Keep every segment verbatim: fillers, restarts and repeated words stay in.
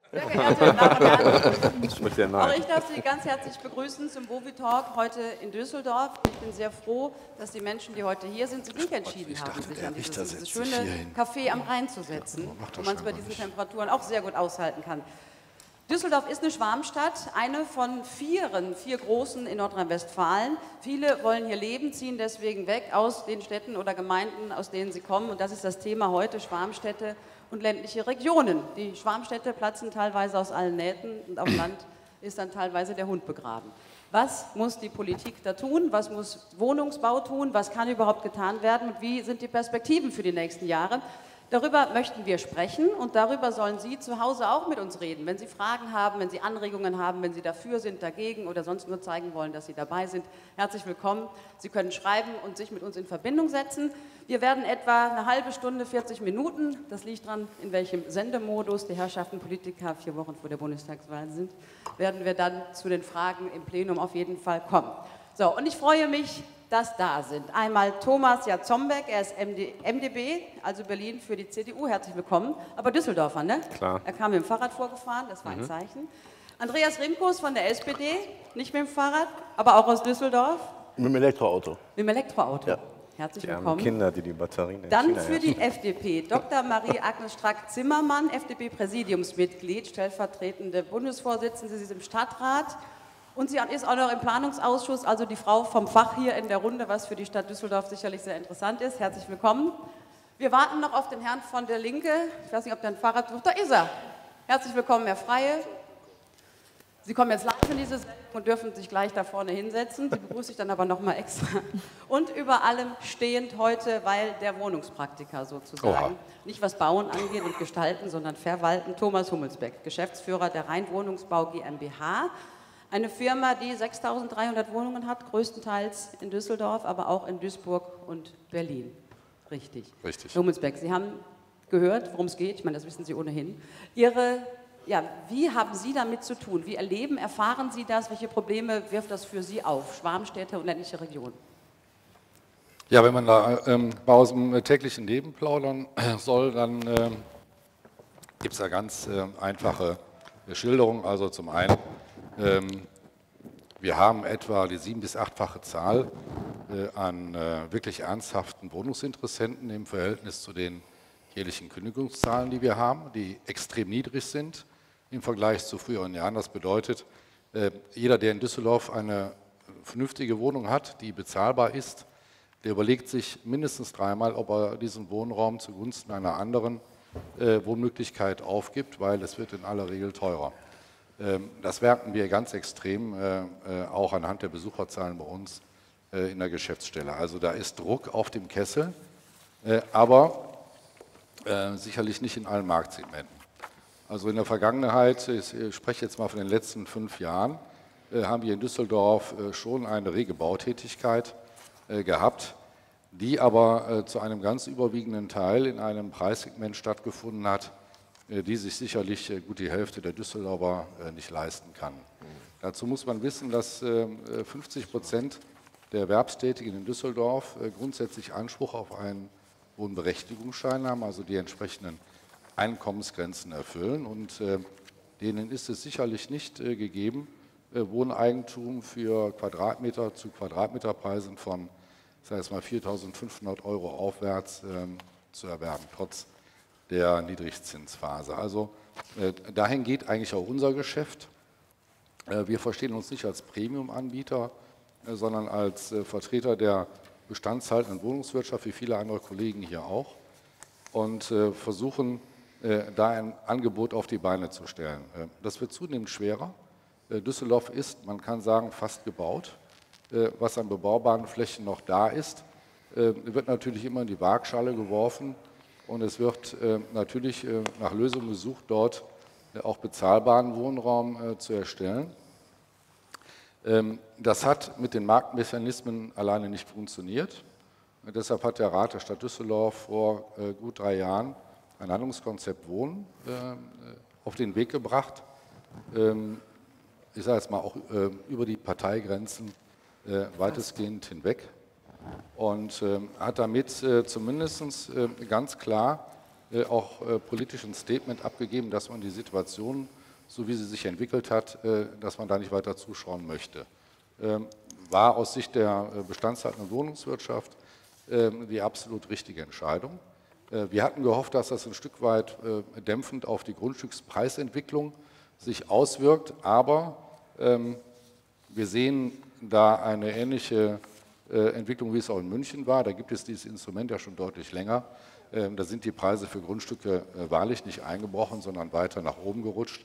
Sehr geehrte Damen und Herren, Ich würde ja auch nein. ich darf Sie ganz herzlich begrüßen zum Bovi Talk heute in Düsseldorf. Ich bin sehr froh, dass die Menschen, die heute hier sind, sich nicht entschieden Ich haben, dachte, sich der an dieses, Richter dieses setzt sich schöne hier hin. Café am Rhein zu setzen, Ja, macht wo er man es bei scheinbar diesen nicht. Temperaturen auch sehr gut aushalten kann. Düsseldorf ist eine Schwarmstadt, eine von vieren, vier großen in Nordrhein-Westfalen. Viele wollen hier leben, ziehen deswegen weg aus den Städten oder Gemeinden, aus denen sie kommen. Und das ist das Thema heute, Schwarmstädte und ländliche Regionen. Die Schwarmstädte platzen teilweise aus allen Nähten und auf dem Land ist dann teilweise der Hund begraben. Was muss die Politik da tun? Was muss Wohnungsbau tun? Was kann überhaupt getan werden? Und wie sind die Perspektiven für die nächsten Jahre? Darüber möchten wir sprechen und darüber sollen Sie zu Hause auch mit uns reden. Wenn Sie Fragen haben, wenn Sie Anregungen haben, wenn Sie dafür sind, dagegen oder sonst nur zeigen wollen, dass Sie dabei sind, herzlich willkommen. Sie können schreiben und sich mit uns in Verbindung setzen. Wir werden etwa eine halbe Stunde, vierzig Minuten, das liegt daran, in welchem Sendemodus die Herrschaften Politiker vier Wochen vor der Bundestagswahl sind, werden wir dann zu den Fragen im Plenum auf jeden Fall kommen. So, und ich freue mich, dass da sind. Einmal Thomas Jatzombeck, er ist M D B, also Berlin für die C D U, herzlich willkommen, aber Düsseldorfer, ne? Klar. Er kam mit dem Fahrrad vorgefahren, das war ein Zeichen. Andreas Rimkus von der S P D, nicht mit dem Fahrrad, aber auch aus Düsseldorf, Mit dem Elektroauto. mit dem Elektroauto. Ja. Herzlich Die armen willkommen. Kinder, die die Batterien in Dann China für die herstellen. F D P, Doktor Marie-Agnes Strack-Zimmermann, F D P-Präsidiumsmitglied, stellvertretende Bundesvorsitzende, sie ist im Stadtrat. Und sie ist auch noch im Planungsausschuss, also die Frau vom Fach hier in der Runde, was für die Stadt Düsseldorf sicherlich sehr interessant ist. Herzlich willkommen. Wir warten noch auf den Herrn von der Linke. Ich weiß nicht, ob der ein Fahrrad sucht. Da ist er. Herzlich willkommen, Herr Freie. Sie kommen jetzt live in diese Sendung und dürfen sich gleich da vorne hinsetzen. Die begrüße ich dann aber noch mal extra. Und über allem stehend heute, weil der Wohnungspraktiker sozusagen, Oha. nicht was Bauen angeht und Gestalten, sondern Verwalten, Thomas Hummelsbeck, Geschäftsführer der Rheinwohnungsbau GmbH. Eine Firma, die sechstausenddreihundert Wohnungen hat, größtenteils in Düsseldorf, aber auch in Duisburg und Berlin. Richtig. Richtig. Herr Hummelsbeck, Sie haben gehört, worum es geht. Ich meine, das wissen Sie ohnehin. Ihre, ja, wie haben Sie damit zu tun? Wie erleben, erfahren Sie das? Welche Probleme wirft das für Sie auf? Schwarmstädte und ländliche Regionen. Ja, wenn man da ähm, aus dem täglichen Leben plaudern soll, dann ähm, gibt es da ganz äh, einfache Schilderungen. Also zum einen, ähm, wir haben etwa die sieben- bis achtfache Zahl äh, an äh, wirklich ernsthaften Wohnungsinteressenten im Verhältnis zu den jährlichen Kündigungszahlen, die wir haben, die extrem niedrig sind im Vergleich zu früheren Jahren. Das bedeutet, äh, jeder, der in Düsseldorf eine vernünftige Wohnung hat, die bezahlbar ist, der überlegt sich mindestens dreimal, ob er diesen Wohnraum zugunsten einer anderen äh, Wohnmöglichkeit aufgibt, weil es wird in aller Regel teurer. Ähm, das merken wir ganz extrem, äh, äh, auch anhand der Besucherzahlen bei uns äh, in der Geschäftsstelle. Also da ist Druck auf dem Kessel, äh, aber äh, sicherlich nicht in allen Marktsegmenten. Also in der Vergangenheit, ich spreche jetzt mal von den letzten fünf Jahren, äh, haben wir in Düsseldorf äh, schon eine rege Bautätigkeit äh, gehabt, die aber äh, zu einem ganz überwiegenden Teil in einem Preissegment stattgefunden hat, äh, die sich sicherlich äh, gut die Hälfte der Düsseldorfer äh, nicht leisten kann. Mhm. Dazu muss man wissen, dass äh, fünfzig Prozent der Erwerbstätigen in Düsseldorf äh, grundsätzlich Anspruch auf einen Wohnberechtigungsschein haben, also die entsprechenden Einkommensgrenzen erfüllen. Und äh, denen ist es sicherlich nicht äh, gegeben, äh, Wohneigentum für Quadratmeter zu Quadratmeterpreisen von, ich sage jetzt mal, viertausendfünfhundert Euro aufwärts äh, zu erwerben, trotz der Niedrigzinsphase. Also äh, dahin geht eigentlich auch unser Geschäft. Äh, wir verstehen uns nicht als Premium-Anbieter, äh, sondern als äh, Vertreter der bestandshaltenden Wohnungswirtschaft, wie viele andere Kollegen hier auch, und äh, versuchen, äh, da ein Angebot auf die Beine zu stellen. Äh, das wird zunehmend schwerer. Äh, Düsseldorf ist, man kann sagen, fast gebaut. Äh, was an bebaubaren Flächen noch da ist, äh, wird natürlich immer in die Waagschale geworfen. Und es wird äh, natürlich äh, nach Lösungen gesucht, dort äh, auch bezahlbaren Wohnraum äh, zu erstellen. Ähm, das hat mit den Marktmechanismen alleine nicht funktioniert. Und deshalb hat der Rat der Stadt Düsseldorf vor äh, gut drei Jahren ein Handlungskonzept Wohnen äh, auf den Weg gebracht. Ähm, ich sage jetzt mal auch äh, über die Parteigrenzen äh, weitestgehend hinweg. Und äh, hat damit äh, zumindest äh, ganz klar äh, auch äh, politisch ein Statement abgegeben, dass man die Situation so wie sie sich entwickelt hat, äh, dass man da nicht weiter zuschauen möchte. Ähm, war aus Sicht der äh, bestandshaltenden Wohnungswirtschaft äh, die absolut richtige Entscheidung. Äh, wir hatten gehofft, dass das ein Stück weit äh, dämpfend auf die Grundstückspreisentwicklung sich auswirkt, aber ähm, wir sehen da eine ähnliche äh, Entwicklung, wie es auch in München war. Da gibt es dieses Instrument ja schon deutlich länger. Ähm, da sind die Preise für Grundstücke äh, wahrlich nicht eingebrochen, sondern weiter nach oben gerutscht.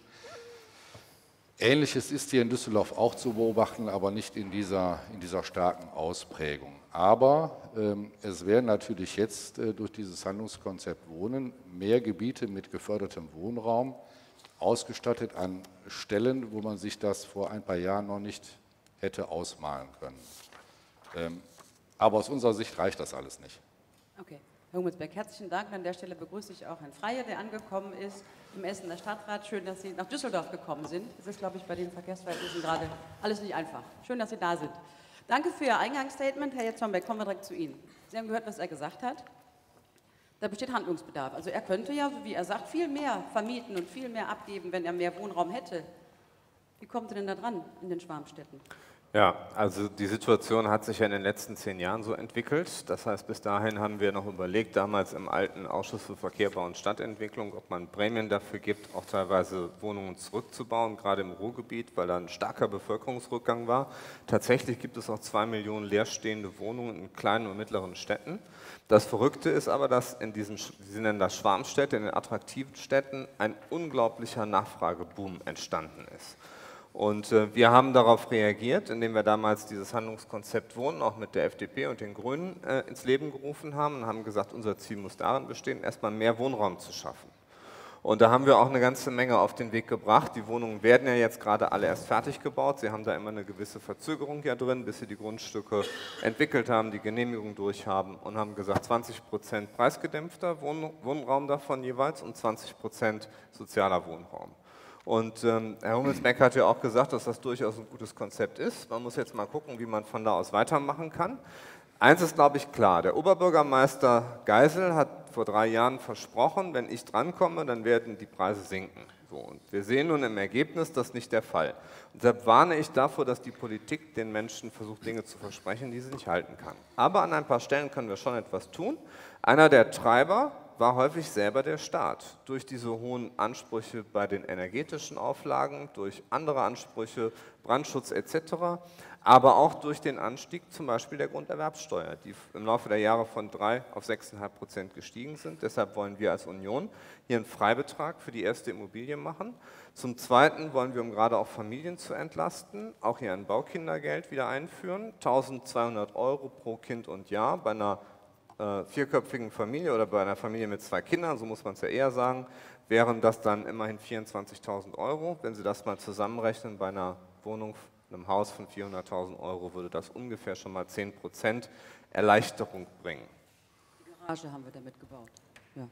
Ähnliches ist hier in Düsseldorf auch zu beobachten, aber nicht in dieser, in dieser starken Ausprägung. Aber ähm, es werden natürlich jetzt äh, durch dieses Handlungskonzept Wohnen mehr Gebiete mit gefördertem Wohnraum ausgestattet an Stellen, wo man sich das vor ein paar Jahren noch nicht hätte ausmalen können. Ähm, aber aus unserer Sicht reicht das alles nicht. Okay. Herr Hummelsberg, herzlichen Dank. An der Stelle begrüße ich auch Herrn Freier, der angekommen ist im Essener Stadtrat. Schön, dass Sie nach Düsseldorf gekommen sind. Es ist, glaube ich, bei den Verkehrsverhältnissen gerade alles nicht einfach. Schön, dass Sie da sind. Danke für Ihr Eingangsstatement. Herr Jetzombeck, kommen wir direkt zu Ihnen. Sie haben gehört, was er gesagt hat. Da besteht Handlungsbedarf. Also er könnte ja, so wie er sagt, viel mehr vermieten und viel mehr abgeben, wenn er mehr Wohnraum hätte. Wie kommt er denn da dran in den Schwarmstädten? Ja, also die Situation hat sich ja in den letzten zehn Jahren so entwickelt. Das heißt, bis dahin haben wir noch überlegt, damals im alten Ausschuss für Verkehr, Bau und Stadtentwicklung, ob man Prämien dafür gibt, auch teilweise Wohnungen zurückzubauen, gerade im Ruhrgebiet, weil da ein starker Bevölkerungsrückgang war. Tatsächlich gibt es auch zwei Millionen leerstehende Wohnungen in kleinen und mittleren Städten. Das Verrückte ist aber, dass in diesen, Sie nennen das Schwarmstädte, in den attraktiven Städten ein unglaublicher Nachfrageboom entstanden ist. Und äh, wir haben darauf reagiert, indem wir damals dieses Handlungskonzept Wohnen auch mit der F D P und den Grünen äh, ins Leben gerufen haben und haben gesagt, unser Ziel muss darin bestehen, erstmal mehr Wohnraum zu schaffen. Und da haben wir auch eine ganze Menge auf den Weg gebracht. Die Wohnungen werden ja jetzt gerade alle erst fertig gebaut. Sie haben da immer eine gewisse Verzögerung ja drin, bis sie die Grundstücke entwickelt haben, die Genehmigung durchhaben und haben gesagt, zwanzig Prozent preisgedämpfter Wohn Wohnraum davon jeweils und zwanzig Prozent sozialer Wohnraum. Und ähm, Herr Hummelsberg hat ja auch gesagt, dass das durchaus ein gutes Konzept ist. Man muss jetzt mal gucken, wie man von da aus weitermachen kann. Eins ist, glaube ich, klar. Der Oberbürgermeister Geisel hat vor drei Jahren versprochen, wenn ich drankomme, dann werden die Preise sinken. So, und wir sehen nun im Ergebnis, das ist nicht der Fall. Und deshalb warne ich davor, dass die Politik den Menschen versucht, Dinge zu versprechen, die sie nicht halten kann. Aber an ein paar Stellen können wir schon etwas tun. Einer der Treiber war häufig selber der Staat. Durch diese hohen Ansprüche bei den energetischen Auflagen, durch andere Ansprüche, Brandschutz et cetera, aber auch durch den Anstieg zum Beispiel der Grunderwerbsteuer, die im Laufe der Jahre von drei auf sechs Komma fünf Prozent gestiegen sind. Deshalb wollen wir als Union hier einen Freibetrag für die erste Immobilie machen. Zum Zweiten wollen wir, um gerade auch Familien zu entlasten, auch hier ein Baukindergeld wieder einführen. eintausendzweihundert Euro pro Kind und Jahr bei einer äh, vierköpfigen Familie oder bei einer Familie mit zwei Kindern, so muss man es ja eher sagen, wären das dann immerhin vierundzwanzigtausend Euro. Wenn Sie das mal zusammenrechnen bei einer Wohnung, einem Haus von vierhunderttausend Euro, würde das ungefähr schon mal zehn Prozent Erleichterung bringen. Die Garage haben wir damit gebaut. Ja.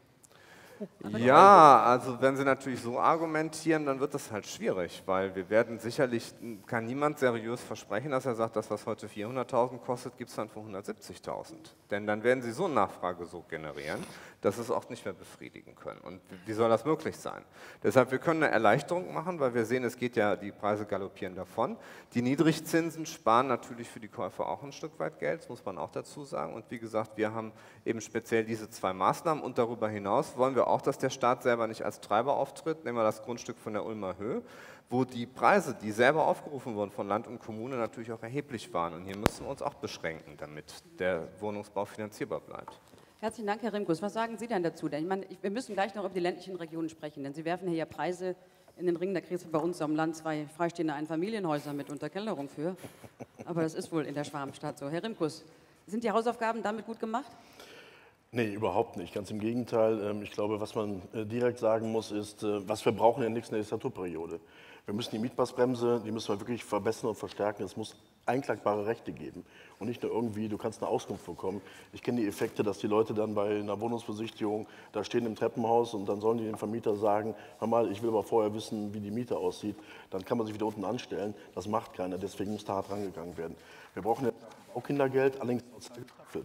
Ja, also wenn Sie natürlich so argumentieren, dann wird das halt schwierig, weil wir werden sicherlich, kann niemand seriös versprechen, dass er sagt, das, was heute vierhunderttausend kostet, gibt es dann für hundertsiebzigtausend. Denn dann werden Sie so eine Nachfrage so generieren, dass Sie es auch nicht mehr befriedigen können. Und wie soll das möglich sein? Deshalb, wir können eine Erleichterung machen, weil wir sehen, es geht ja, die Preise galoppieren davon. Die Niedrigzinsen sparen natürlich für die Käufer auch ein Stück weit Geld, das muss man auch dazu sagen. Und wie gesagt, wir haben eben speziell diese zwei Maßnahmen und darüber hinaus wollen wir auch, dass der Staat selber nicht als Treiber auftritt. Nehmen wir das Grundstück von der Ulmer Höhe, wo die Preise, die selber aufgerufen wurden von Land und Kommune, natürlich auch erheblich waren. Und hier müssen wir uns auch beschränken, damit der Wohnungsbau finanzierbar bleibt. Herzlichen Dank, Herr Rimkus. Was sagen Sie denn dazu? Denn ich meine, wir müssen gleich noch über die ländlichen Regionen sprechen, denn Sie werfen hier ja Preise in den Ring. Da kriegst du bei uns am Land zwei freistehende Einfamilienhäuser mit Unterkellerung für. Aber das ist wohl in der Schwarmstadt so. Herr Rimkus, sind die Hausaufgaben damit gut gemacht? Nee, überhaupt nicht. Ganz im Gegenteil. Ich glaube, was man direkt sagen muss, ist, was wir brauchen in der nächsten Legislaturperiode. Wir müssen die Mietpreisbremse, die müssen wir wirklich verbessern und verstärken. Es muss einklagbare Rechte geben und nicht nur irgendwie, du kannst eine Auskunft bekommen. Ich kenne die Effekte, dass die Leute dann bei einer Wohnungsbesichtigung da stehen im Treppenhaus und dann sollen die dem Vermieter sagen, hör mal, ich will aber vorher wissen, wie die Miete aussieht. Dann kann man sich wieder unten anstellen. Das macht keiner, deswegen muss da hart rangegangen werden. Wir brauchen ein Baukindergeld, allerdings sozial gestaffelt.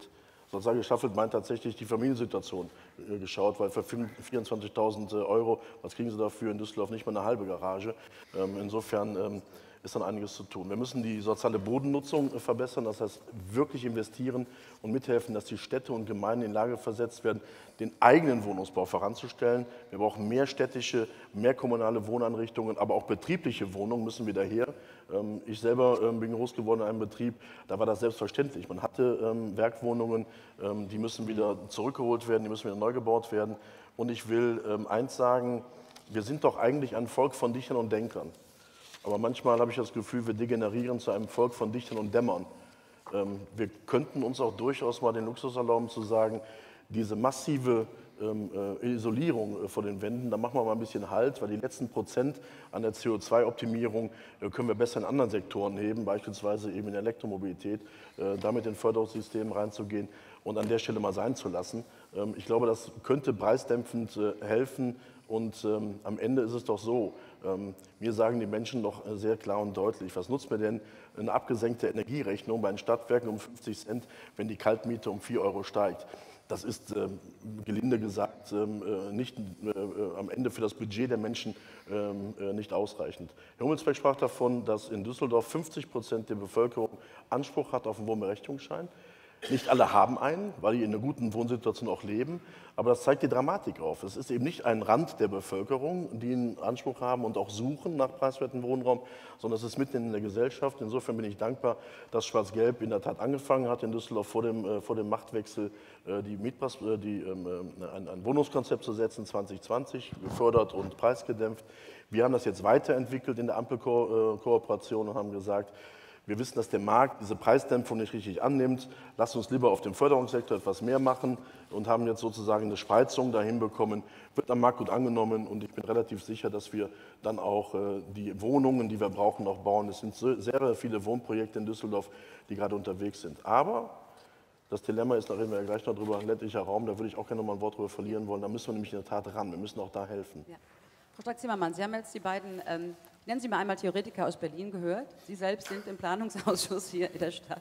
Sozial gestaffelt meint tatsächlich die Familiensituation äh, geschaut, weil für vierundzwanzigtausend Euro, was kriegen Sie dafür in Düsseldorf, nicht mal eine halbe Garage. Ähm, insofern ähm, ist dann einiges zu tun. Wir müssen die soziale Bodennutzung äh, verbessern, das heißt wirklich investieren und mithelfen, dass die Städte und Gemeinden in die Lage versetzt werden, den eigenen Wohnungsbau voranzustellen. Wir brauchen mehr städtische, mehr kommunale Wohneinrichtungen, aber auch betriebliche Wohnungen müssen wieder her. Ähm, ich selber ähm, bin groß geworden in einem Betrieb, da war das selbstverständlich. Man hatte ähm, Werkwohnungen, ähm, die müssen wieder zurückgeholt werden, die müssen wieder neu gebaut werden. Und ich will ähm, eins sagen, wir sind doch eigentlich ein Volk von Dichtern und Denkern. Aber manchmal habe ich das Gefühl, wir degenerieren zu einem Volk von Dichtern und Dämmern. Ähm, wir könnten uns auch durchaus mal den Luxus erlauben zu sagen, diese massive ähm, äh, Isolierung äh, vor den Wänden, da machen wir mal ein bisschen Halt, weil die letzten Prozent an der C O zwei Optimierung äh, können wir besser in anderen Sektoren heben, beispielsweise eben in der Elektromobilität, äh, damit in Förderungssystemen reinzugehen und an der Stelle mal sein zu lassen. Ähm, ich glaube, das könnte preisdämpfend äh, helfen und ähm, am Ende ist es doch so, ähm, mir sagen die Menschen doch äh, sehr klar und deutlich, was nutzt mir denn eine abgesenkte Energierechnung bei den Stadtwerken um fünfzig Cent, wenn die Kaltmiete um vier Euro steigt? Das ist, ähm, gelinde gesagt, ähm, äh, nicht äh, äh, am Ende für das Budget der Menschen ähm, äh, nicht ausreichend. Herr Hummelsbeck sprach davon, dass in Düsseldorf fünfzig Prozent der Bevölkerung Anspruch hat auf einen Wohnberechtigungsschein. Nicht alle haben einen, weil die in einer guten Wohnsituation auch leben, aber das zeigt die Dramatik auf. Es ist eben nicht ein Rand der Bevölkerung, die einen Anspruch haben und auch suchen nach preiswertem Wohnraum, sondern es ist mitten in der Gesellschaft. Insofern bin ich dankbar, dass Schwarz-Gelb in der Tat angefangen hat, in Düsseldorf vor dem, äh, vor dem Machtwechsel äh, die Mietpreis, äh, die, ähm, ein, ein Wohnungskonzept zu setzen, zwanzig zwanzig, gefördert und preisgedämpft. Wir haben das jetzt weiterentwickelt in der Ampelkooperation und haben gesagt, wir wissen, dass der Markt diese Preisdämpfung nicht richtig annimmt. Lasst uns lieber auf dem Förderungssektor etwas mehr machen und haben jetzt sozusagen eine Spreizung dahin bekommen. Wird am Markt gut angenommen und ich bin relativ sicher, dass wir dann auch äh, die Wohnungen, die wir brauchen, noch bauen. Es sind so, sehr viele Wohnprojekte in Düsseldorf, die gerade unterwegs sind. Aber das Dilemma ist, da reden wir ja gleich noch drüber, ländlicher Raum, da würde ich auch gerne noch mal ein Wort drüber verlieren wollen. Da müssen wir nämlich in der Tat ran. Wir müssen auch da helfen. Ja. Frau Strack-Zimmermann, Sie haben jetzt die beiden, ähm, nennen Sie mal einmal Theoretiker aus Berlin gehört. Sie selbst sind im Planungsausschuss hier in der Stadt.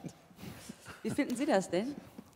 Wie finden Sie das denn?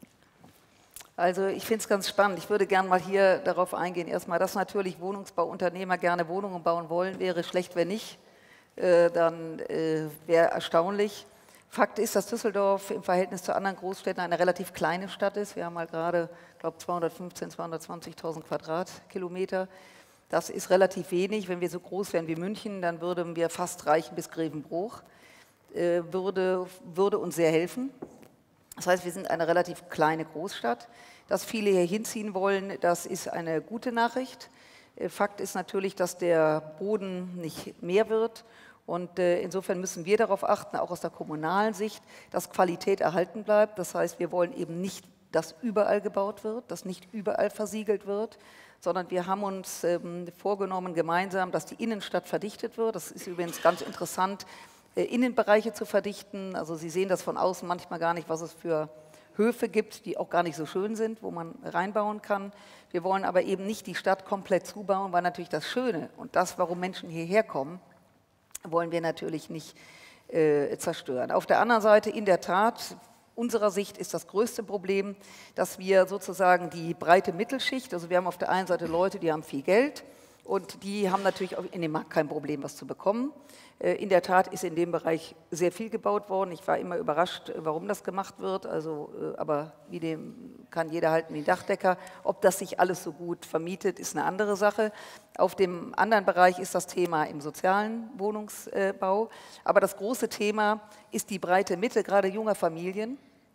Also ich finde es ganz spannend. Ich würde gerne mal hier darauf eingehen. Erstmal, dass natürlich Wohnungsbauunternehmer gerne Wohnungen bauen wollen, wäre schlecht, wenn nicht. Äh, dann äh, wäre erstaunlich. Fakt ist, dass Düsseldorf im Verhältnis zu anderen Großstädten eine relativ kleine Stadt ist. Wir haben mal gerade, ich glaube, zweihundertfünfzehntausend, zweihundertzwanzigtausend Quadratkilometer. Das ist relativ wenig. Wenn wir so groß wären wie München, dann würden wir fast reichen bis Grevenbroich. Äh, würde, würde uns sehr helfen. Das heißt, wir sind eine relativ kleine Großstadt. Dass viele hier hinziehen wollen, das ist eine gute Nachricht. Äh, Fakt ist natürlich, dass der Boden nicht mehr wird. Und äh, insofern müssen wir darauf achten, auch aus der kommunalen Sicht, dass Qualität erhalten bleibt. Das heißt, wir wollen eben nicht, dass überall gebaut wird, dass nicht überall versiegelt wird, sondern wir haben uns ähm, vorgenommen gemeinsam, dass die Innenstadt verdichtet wird. Das ist übrigens ganz interessant, äh, Innenbereiche zu verdichten. Also Sie sehen das von außen manchmal gar nicht, was es für Höfe gibt, die auch gar nicht so schön sind, wo man reinbauen kann. Wir wollen aber eben nicht die Stadt komplett zubauen, weil natürlich das Schöne und das, warum Menschen hierher kommen, wollen wir natürlich nicht äh, zerstören. Auf der anderen Seite, in der Tat, unserer Sicht ist das größte Problem, dass wir sozusagen die breite Mittelschicht, also wir haben auf der einen Seite Leute, die haben viel Geld und die haben natürlich auch in dem Markt kein Problem, was zu bekommen. In der Tat ist in dem Bereich sehr viel gebaut worden. Ich war immer überrascht, warum das gemacht wird, also, aber wie dem kann jeder halten wie ein Dachdecker. Ob das sich alles so gut vermietet, ist eine andere Sache. Auf dem anderen Bereich ist das Thema im sozialen Wohnungsbau. Aber das große Thema ist die breite Mitte, gerade junger Familien,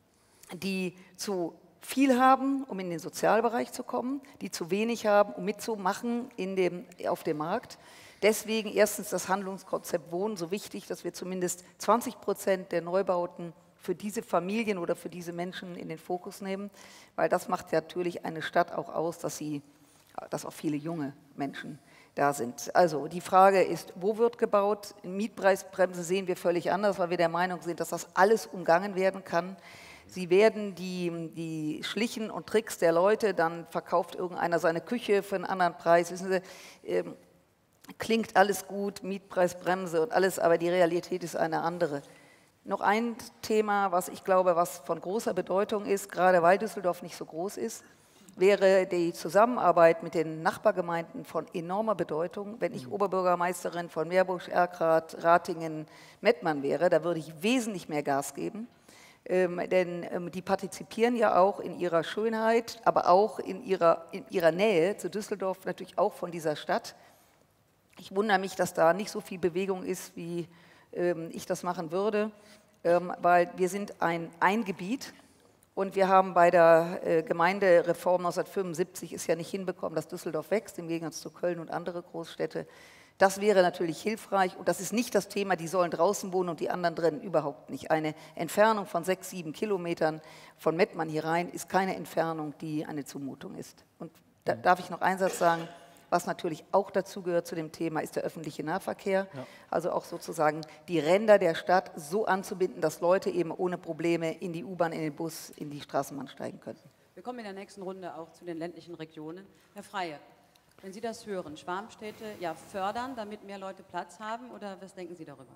die zu viel haben, um in den Sozialbereich zu kommen, die zu wenig haben, um mitzumachen in dem, auf dem Markt. Deswegen erstens das Handlungskonzept Wohnen so wichtig, dass wir zumindest zwanzig Prozent der Neubauten für diese Familien oder für diese Menschen in den Fokus nehmen, weil das macht natürlich eine Stadt auch aus, dass, sie, dass auch viele junge Menschen da sind. Also die Frage ist, wo wird gebaut? Mietpreisbremse sehen wir völlig anders, weil wir der Meinung sind, dass das alles umgangen werden kann. Sie werden die, die Schlichen und Tricks der Leute, dann verkauft irgendeiner seine Küche für einen anderen Preis, wissen Sie, ähm, klingt alles gut, Mietpreisbremse und alles, aber die Realität ist eine andere. Noch ein Thema, was ich glaube, was von großer Bedeutung ist, gerade weil Düsseldorf nicht so groß ist, wäre die Zusammenarbeit mit den Nachbargemeinden von enormer Bedeutung. Wenn ich Oberbürgermeisterin von Meerbusch, Erkrath, Ratingen, Mettmann wäre, da würde ich wesentlich mehr Gas geben. Ähm, denn ähm, die partizipieren ja auch in ihrer Schönheit, aber auch in ihrer, in ihrer Nähe zu Düsseldorf, natürlich auch von dieser Stadt. Ich wundere mich, dass da nicht so viel Bewegung ist, wie ähm, ich das machen würde, ähm, weil wir sind ein, ein Gebiet. Und wir haben bei der äh, Gemeindereform neunzehnhundertfünfundsiebzig es ja nicht hinbekommen, dass Düsseldorf wächst, im Gegensatz zu Köln und andere Großstädte. Das wäre natürlich hilfreich und das ist nicht das Thema, die sollen draußen wohnen und die anderen drinnen, überhaupt nicht. Eine Entfernung von sechs, sieben Kilometern von Mettmann hier rein ist keine Entfernung, die eine Zumutung ist. Und da darf ich noch einen Satz sagen, was natürlich auch dazu gehört zu dem Thema, ist der öffentliche Nahverkehr. Ja. Also auch sozusagen die Ränder der Stadt so anzubinden, dass Leute eben ohne Probleme in die U-Bahn, in den Bus, in die Straßenbahn steigen könnten. Wir kommen in der nächsten Runde auch zu den ländlichen Regionen. Herr Freie, wenn Sie das hören, Schwarmstädte ja fördern, damit mehr Leute Platz haben, oder was denken Sie darüber?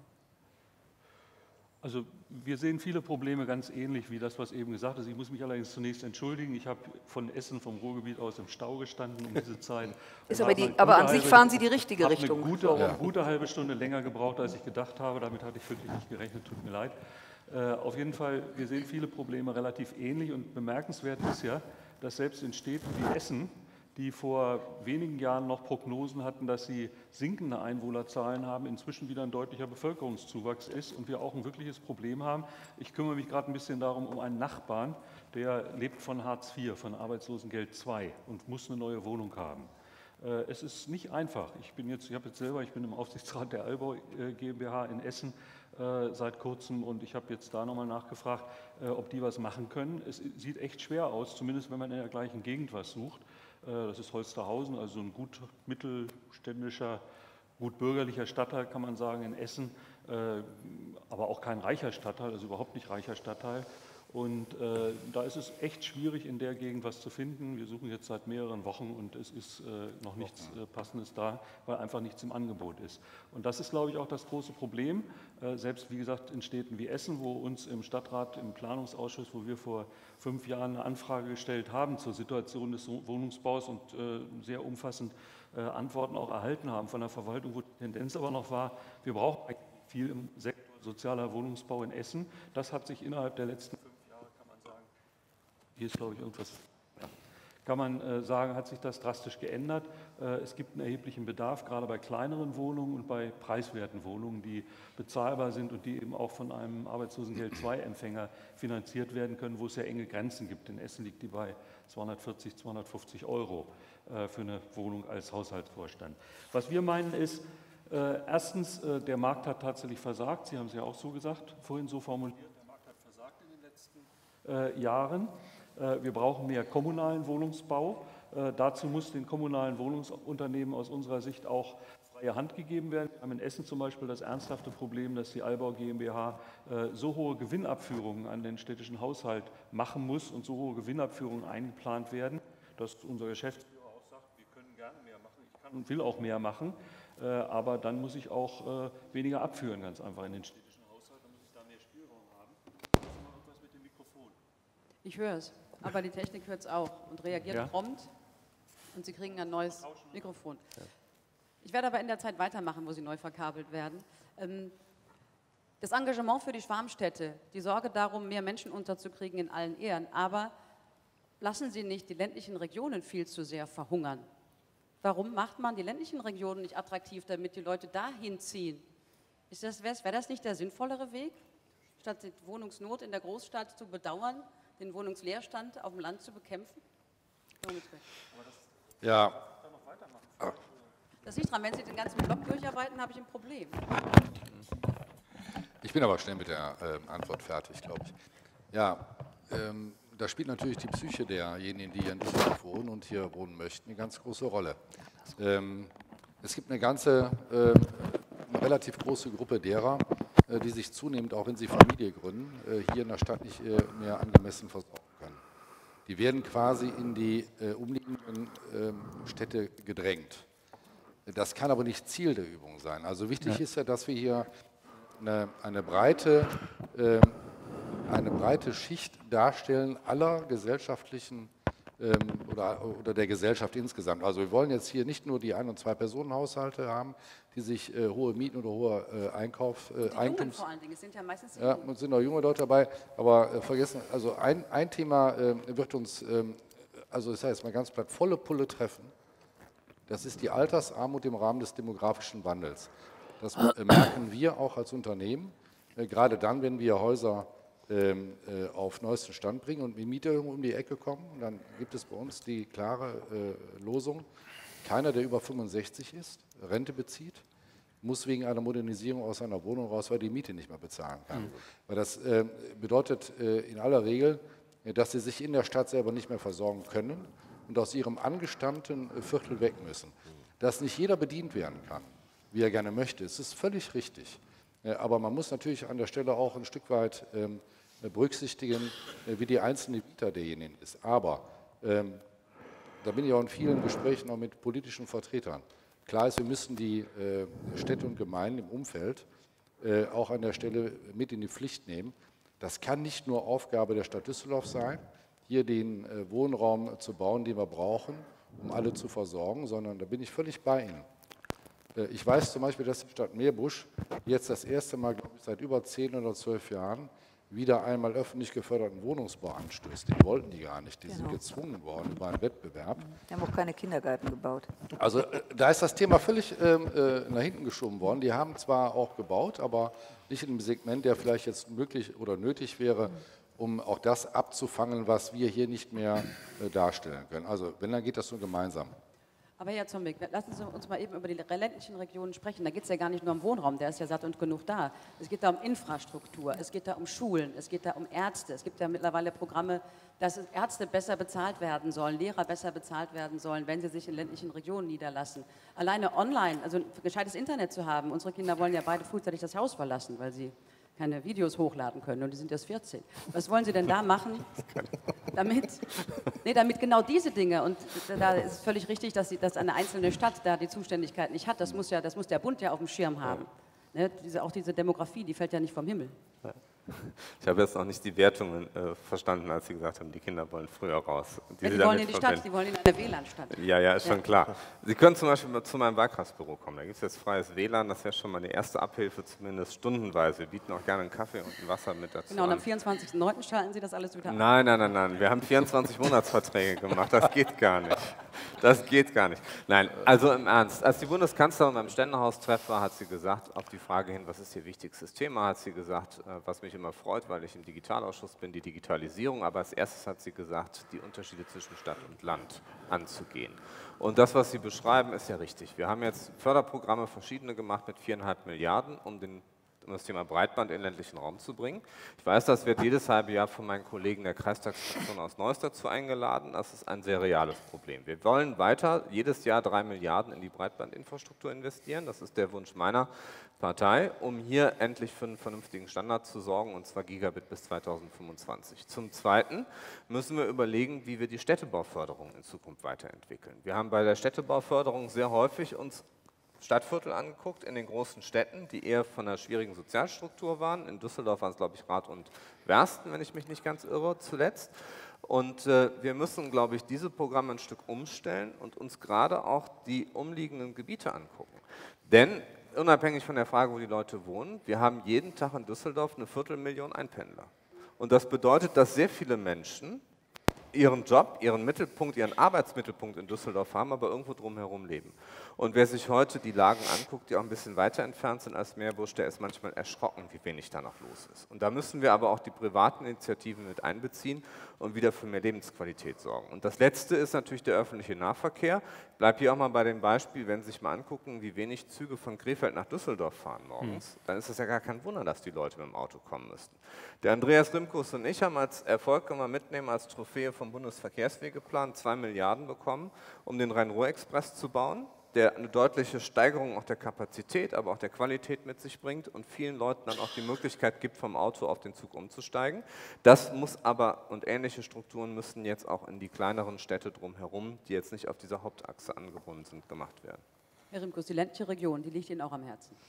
Also wir sehen viele Probleme ganz ähnlich wie das, was eben gesagt ist. Ich muss mich allerdings zunächst entschuldigen. Ich habe von Essen, vom Ruhrgebiet aus im Stau gestanden um diese Zeit. Ist aber die, aber an sich fahren Sie die richtige Richtung. Ich habe eine gute, ja. gute halbe Stunde länger gebraucht, als ich gedacht habe. Damit hatte ich wirklich nicht gerechnet, tut mir leid. Äh, auf jeden Fall, wir sehen viele Probleme relativ ähnlich und bemerkenswert ist ja, dass selbst in Städten wie Essen, die vor wenigen Jahren noch Prognosen hatten, dass sie sinkende Einwohnerzahlen haben, inzwischen wieder ein deutlicher Bevölkerungszuwachs ist und wir auch ein wirkliches Problem haben. Ich kümmere mich gerade ein bisschen darum, um einen Nachbarn, der lebt von Hartz vier, von Arbeitslosengeld zwei und muss eine neue Wohnung haben. Es ist nicht einfach. Ich bin jetzt, ich habe jetzt selber, ich bin im Aufsichtsrat der Allbau GmbH in Essen äh, seit kurzem und ich habe jetzt da nochmal nachgefragt, äh, ob die was machen können. Es sieht echt schwer aus, zumindest wenn man in der gleichen Gegend was sucht. Das ist Holsterhausen, also ein gut mittelständischer, gut bürgerlicher Stadtteil, kann man sagen, in Essen, aber auch kein reicher Stadtteil, also überhaupt nicht reicher Stadtteil. Und äh, da ist es echt schwierig, in der Gegend was zu finden. Wir suchen jetzt seit mehreren Wochen und es ist äh, noch nichts äh, Passendes da, weil einfach nichts im Angebot ist. Und das ist, glaube ich, auch das große Problem. Äh, selbst, wie gesagt, in Städten wie Essen, wo uns im Stadtrat, im Planungsausschuss, wo wir vor fünf Jahren eine Anfrage gestellt haben zur Situation des Wohnungsbaus und äh, sehr umfassend äh, Antworten auch erhalten haben von der Verwaltung, wo die Tendenz aber noch war, wir brauchen viel im Sektor sozialer Wohnungsbau in Essen. Das hat sich innerhalb der letzten Hier ist, glaube ich, irgendwas. Ja. Kann man äh, sagen, hat sich das drastisch geändert. Äh, es gibt einen erheblichen Bedarf, gerade bei kleineren Wohnungen und bei preiswerten Wohnungen, die bezahlbar sind und die eben auch von einem Arbeitslosengeld zwei Empfänger finanziert werden können, wo es ja enge Grenzen gibt. In Essen liegt die bei zweihundertvierzig, zweihundertfünfzig Euro äh, für eine Wohnung als Haushaltsvorstand. Was wir meinen ist, äh, erstens, äh, der Markt hat tatsächlich versagt. Sie haben es ja auch so gesagt, vorhin so formuliert, der Markt hat versagt in den letzten äh, Jahren. Wir brauchen mehr kommunalen Wohnungsbau. Dazu muss den kommunalen Wohnungsunternehmen aus unserer Sicht auch freie Hand gegeben werden. Wir haben in Essen zum Beispiel das ernsthafte Problem, dass die Allbau GmbH so hohe Gewinnabführungen an den städtischen Haushalt machen muss und so hohe Gewinnabführungen eingeplant werden, dass unser Geschäftsführer auch sagt, wir können gerne mehr machen, ich kann und will auch mehr machen, aber dann muss ich auch weniger abführen, ganz einfach in den städtischen Haushalt, dann muss ich da mehr Spielraum haben. Das ist immer etwas mit dem Mikrofon. Ich höre es. Aber die Technik hört es auch und reagiert ja. prompt und Sie kriegen ein neues Mikrofon. Ja. Ich werde aber in der Zeit weitermachen, wo Sie neu verkabelt werden. Das Engagement für die Schwarmstädte, die Sorge darum, mehr Menschen unterzukriegen in allen Ehren, aber lassen Sie nicht die ländlichen Regionen viel zu sehr verhungern. Warum macht man die ländlichen Regionen nicht attraktiv, damit die Leute dahin ziehen? Ist das, wäre das nicht der sinnvollere Weg, statt die Wohnungsnot in der Großstadt zu bedauern, den Wohnungsleerstand auf dem Land zu bekämpfen? Ja. Das liegt dran, wenn Sie den ganzen Block durcharbeiten, habe ich ein Problem. Ich bin aber schnell mit der äh, Antwort fertig, glaube ich. Ja, ähm, da spielt natürlich die Psyche derjenigen, die hier in Düsseldorf wohnen und hier wohnen möchten, eine ganz große Rolle. Ähm, es gibt eine ganze, äh, eine relativ große Gruppe derer, die sich zunehmend, auch wenn sie Familie gründen, hier in der Stadt nicht mehr angemessen versorgen können. Die werden quasi in die umliegenden Städte gedrängt. Das kann aber nicht Ziel der Übung sein. Also wichtig ja. ist ja, dass wir hier eine, eine, breite, äh, eine breite Schicht darstellen aller gesellschaftlichen ähm, oder, oder der Gesellschaft insgesamt. Also wir wollen jetzt hier nicht nur die Ein- und Zwei-Personen-Haushalte haben, die sich äh, hohe Mieten oder hohe äh, Einkauf, äh, die Eigentums... Jungen vor allen Dingen, es sind ja meistens die Ja, Jungen. und sind auch junge Leute dabei, aber äh, vergessen, also ein, ein Thema äh, wird uns, ähm, also das heißt mal ganz platt, volle Pulle treffen. Das ist die Altersarmut im Rahmen des demografischen Wandels. Das äh, merken wir auch als Unternehmen, äh, gerade dann, wenn wir Häuser ähm, äh, auf neuesten Stand bringen und mit Mieterhöhungen um die Ecke kommen, dann gibt es bei uns die klare äh, Losung, keiner, der über fünfundsechzig ist, Rente bezieht, muss wegen einer Modernisierung aus seiner Wohnung raus, weil die Miete nicht mehr bezahlen kann. Mhm. Weil das äh, bedeutet äh, in aller Regel, äh, dass sie sich in der Stadt selber nicht mehr versorgen können und aus ihrem angestammten Viertel weg müssen. Dass nicht jeder bedient werden kann, wie er gerne möchte, es ist völlig richtig. Aber man muss natürlich an der Stelle auch ein Stück weit ähm, berücksichtigen, äh, wie die einzelne Vita derjenigen ist. Aber ähm, da bin ich auch in vielen Gesprächen auch mit politischen Vertretern. Klar ist, wir müssen die äh, Städte und Gemeinden im Umfeld äh, auch an der Stelle mit in die Pflicht nehmen. Das kann nicht nur Aufgabe der Stadt Düsseldorf sein, hier den äh, Wohnraum zu bauen, den wir brauchen, um alle zu versorgen, sondern da bin ich völlig bei Ihnen. Äh, ich weiß zum Beispiel, dass die Stadt Meerbusch jetzt das erste Mal, glaube ich, seit über zehn oder zwölf Jahren wieder einmal öffentlich geförderten Wohnungsbau anstößt. Den wollten die gar nicht, die Genau. sind gezwungen worden über einen Wettbewerb. Wir haben auch keine Kindergärten gebaut. Also äh, da ist das Thema völlig ähm, äh, nach hinten geschoben worden. Die haben zwar auch gebaut, aber nicht in einem Segment, der vielleicht jetzt möglich oder nötig wäre, um auch das abzufangen, was wir hier nicht mehr äh, darstellen können. Also wenn, dann geht das nur gemeinsam. Aber Herr Zombig, lassen Sie uns mal eben über die ländlichen Regionen sprechen. Da geht es ja gar nicht nur um Wohnraum, der ist ja satt und genug da. Es geht da um Infrastruktur, es geht da um Schulen, es geht da um Ärzte. Es gibt ja mittlerweile Programme, dass Ärzte besser bezahlt werden sollen, Lehrer besser bezahlt werden sollen, wenn sie sich in ländlichen Regionen niederlassen. Alleine online, also ein gescheites Internet zu haben. Unsere Kinder wollen ja beide frühzeitig das Haus verlassen, weil sie keine Videos hochladen können und die sind erst vierzehn. Was wollen Sie denn da machen, damit, nee, damit genau diese Dinge, und da ist völlig richtig, dass, sie, dass eine einzelne Stadt da die Zuständigkeit nicht hat, das muss, ja, das muss der Bund ja auf dem Schirm haben. Ne, diese, auch diese Demografie, die fällt ja nicht vom Himmel. Ich habe jetzt noch nicht die Wertungen äh, verstanden, als Sie gesagt haben, die Kinder wollen früher raus. Die, Ja, die Sie wollen damit in die Stadt, verbinden. die wollen in eine W L A N-Stadt. Ja, ja, ist Ja. schon klar. Sie können zum Beispiel mal zu meinem Wahlkreisbüro kommen. Da gibt es jetzt freies W L A N, das wäre schon mal die erste Abhilfe, zumindest stundenweise. Wir bieten auch gerne einen Kaffee und ein Wasser mit dazu Genau, und am an. vierundzwanzigsten neunten schalten Sie das alles wieder ab. Nein, nein, nein, nein. Wir haben vierundzwanzig Monatsverträge gemacht. Das geht gar nicht. Das geht gar nicht. Nein, also im Ernst. Als die Bundeskanzlerin beim Ständehaustreff war, hat sie gesagt, auf die Frage hin, was ist ihr wichtigstes Thema, hat sie gesagt, äh, was mich immer freut, weil ich im Digitalausschuss bin, die Digitalisierung. Aber als erstes hat sie gesagt, die Unterschiede zwischen Stadt und Land anzugehen. Und das, was Sie beschreiben, ist ja richtig. Wir haben jetzt Förderprogramme verschiedene gemacht mit viereinhalb Milliarden, um den um das Thema Breitband in den ländlichen Raum zu bringen. Ich weiß, das wird jedes halbe Jahr von meinen Kollegen der Kreistagsfraktion aus Neuss dazu eingeladen. Das ist ein sehr reales Problem. Wir wollen weiter jedes Jahr drei Milliarden in die Breitbandinfrastruktur investieren. Das ist der Wunsch meiner Partei, um hier endlich für einen vernünftigen Standard zu sorgen, und zwar Gigabit bis zweitausendfünfundzwanzig. Zum Zweiten müssen wir überlegen, wie wir die Städtebauförderung in Zukunft weiterentwickeln. Wir haben bei der Städtebauförderung sehr häufig uns Stadtviertel angeguckt in den großen Städten, die eher von einer schwierigen Sozialstruktur waren. In Düsseldorf waren es, glaube ich, Rath und Wersten, wenn ich mich nicht ganz irre, zuletzt. Und äh, wir müssen, glaube ich, diese Programme ein Stück umstellen und uns gerade auch die umliegenden Gebiete angucken. Denn unabhängig von der Frage, wo die Leute wohnen, wir haben jeden Tag in Düsseldorf eine Viertelmillion Einpendler. Und das bedeutet, dass sehr viele Menschen ihren Job, ihren Mittelpunkt, ihren Arbeitsmittelpunkt in Düsseldorf haben, aber irgendwo drumherum leben. Und wer sich heute die Lagen anguckt, die auch ein bisschen weiter entfernt sind als Meerbusch, der ist manchmal erschrocken, wie wenig da noch los ist. Und da müssen wir aber auch die privaten Initiativen mit einbeziehen und wieder für mehr Lebensqualität sorgen. Und das Letzte ist natürlich der öffentliche Nahverkehr. Ich bleibe hier auch mal bei dem Beispiel, wenn Sie sich mal angucken, wie wenig Züge von Krefeld nach Düsseldorf fahren morgens, hm. dann ist es ja gar kein Wunder, dass die Leute mit dem Auto kommen müssten. Der Andreas Rimkus und ich haben als Erfolg, können wir mitnehmen, als Trophäe vom Bundesverkehrswegeplan zwei Milliarden bekommen, um den Rhein-Ruhr-Express zu bauen, der eine deutliche Steigerung auch der Kapazität, aber auch der Qualität mit sich bringt und vielen Leuten dann auch die Möglichkeit gibt, vom Auto auf den Zug umzusteigen. Das muss aber, und ähnliche Strukturen müssen jetzt auch in die kleineren Städte drumherum, die jetzt nicht auf dieser Hauptachse angebunden sind, gemacht werden. Herr Rimkus, die ländliche Region, die liegt Ihnen auch am Herzen.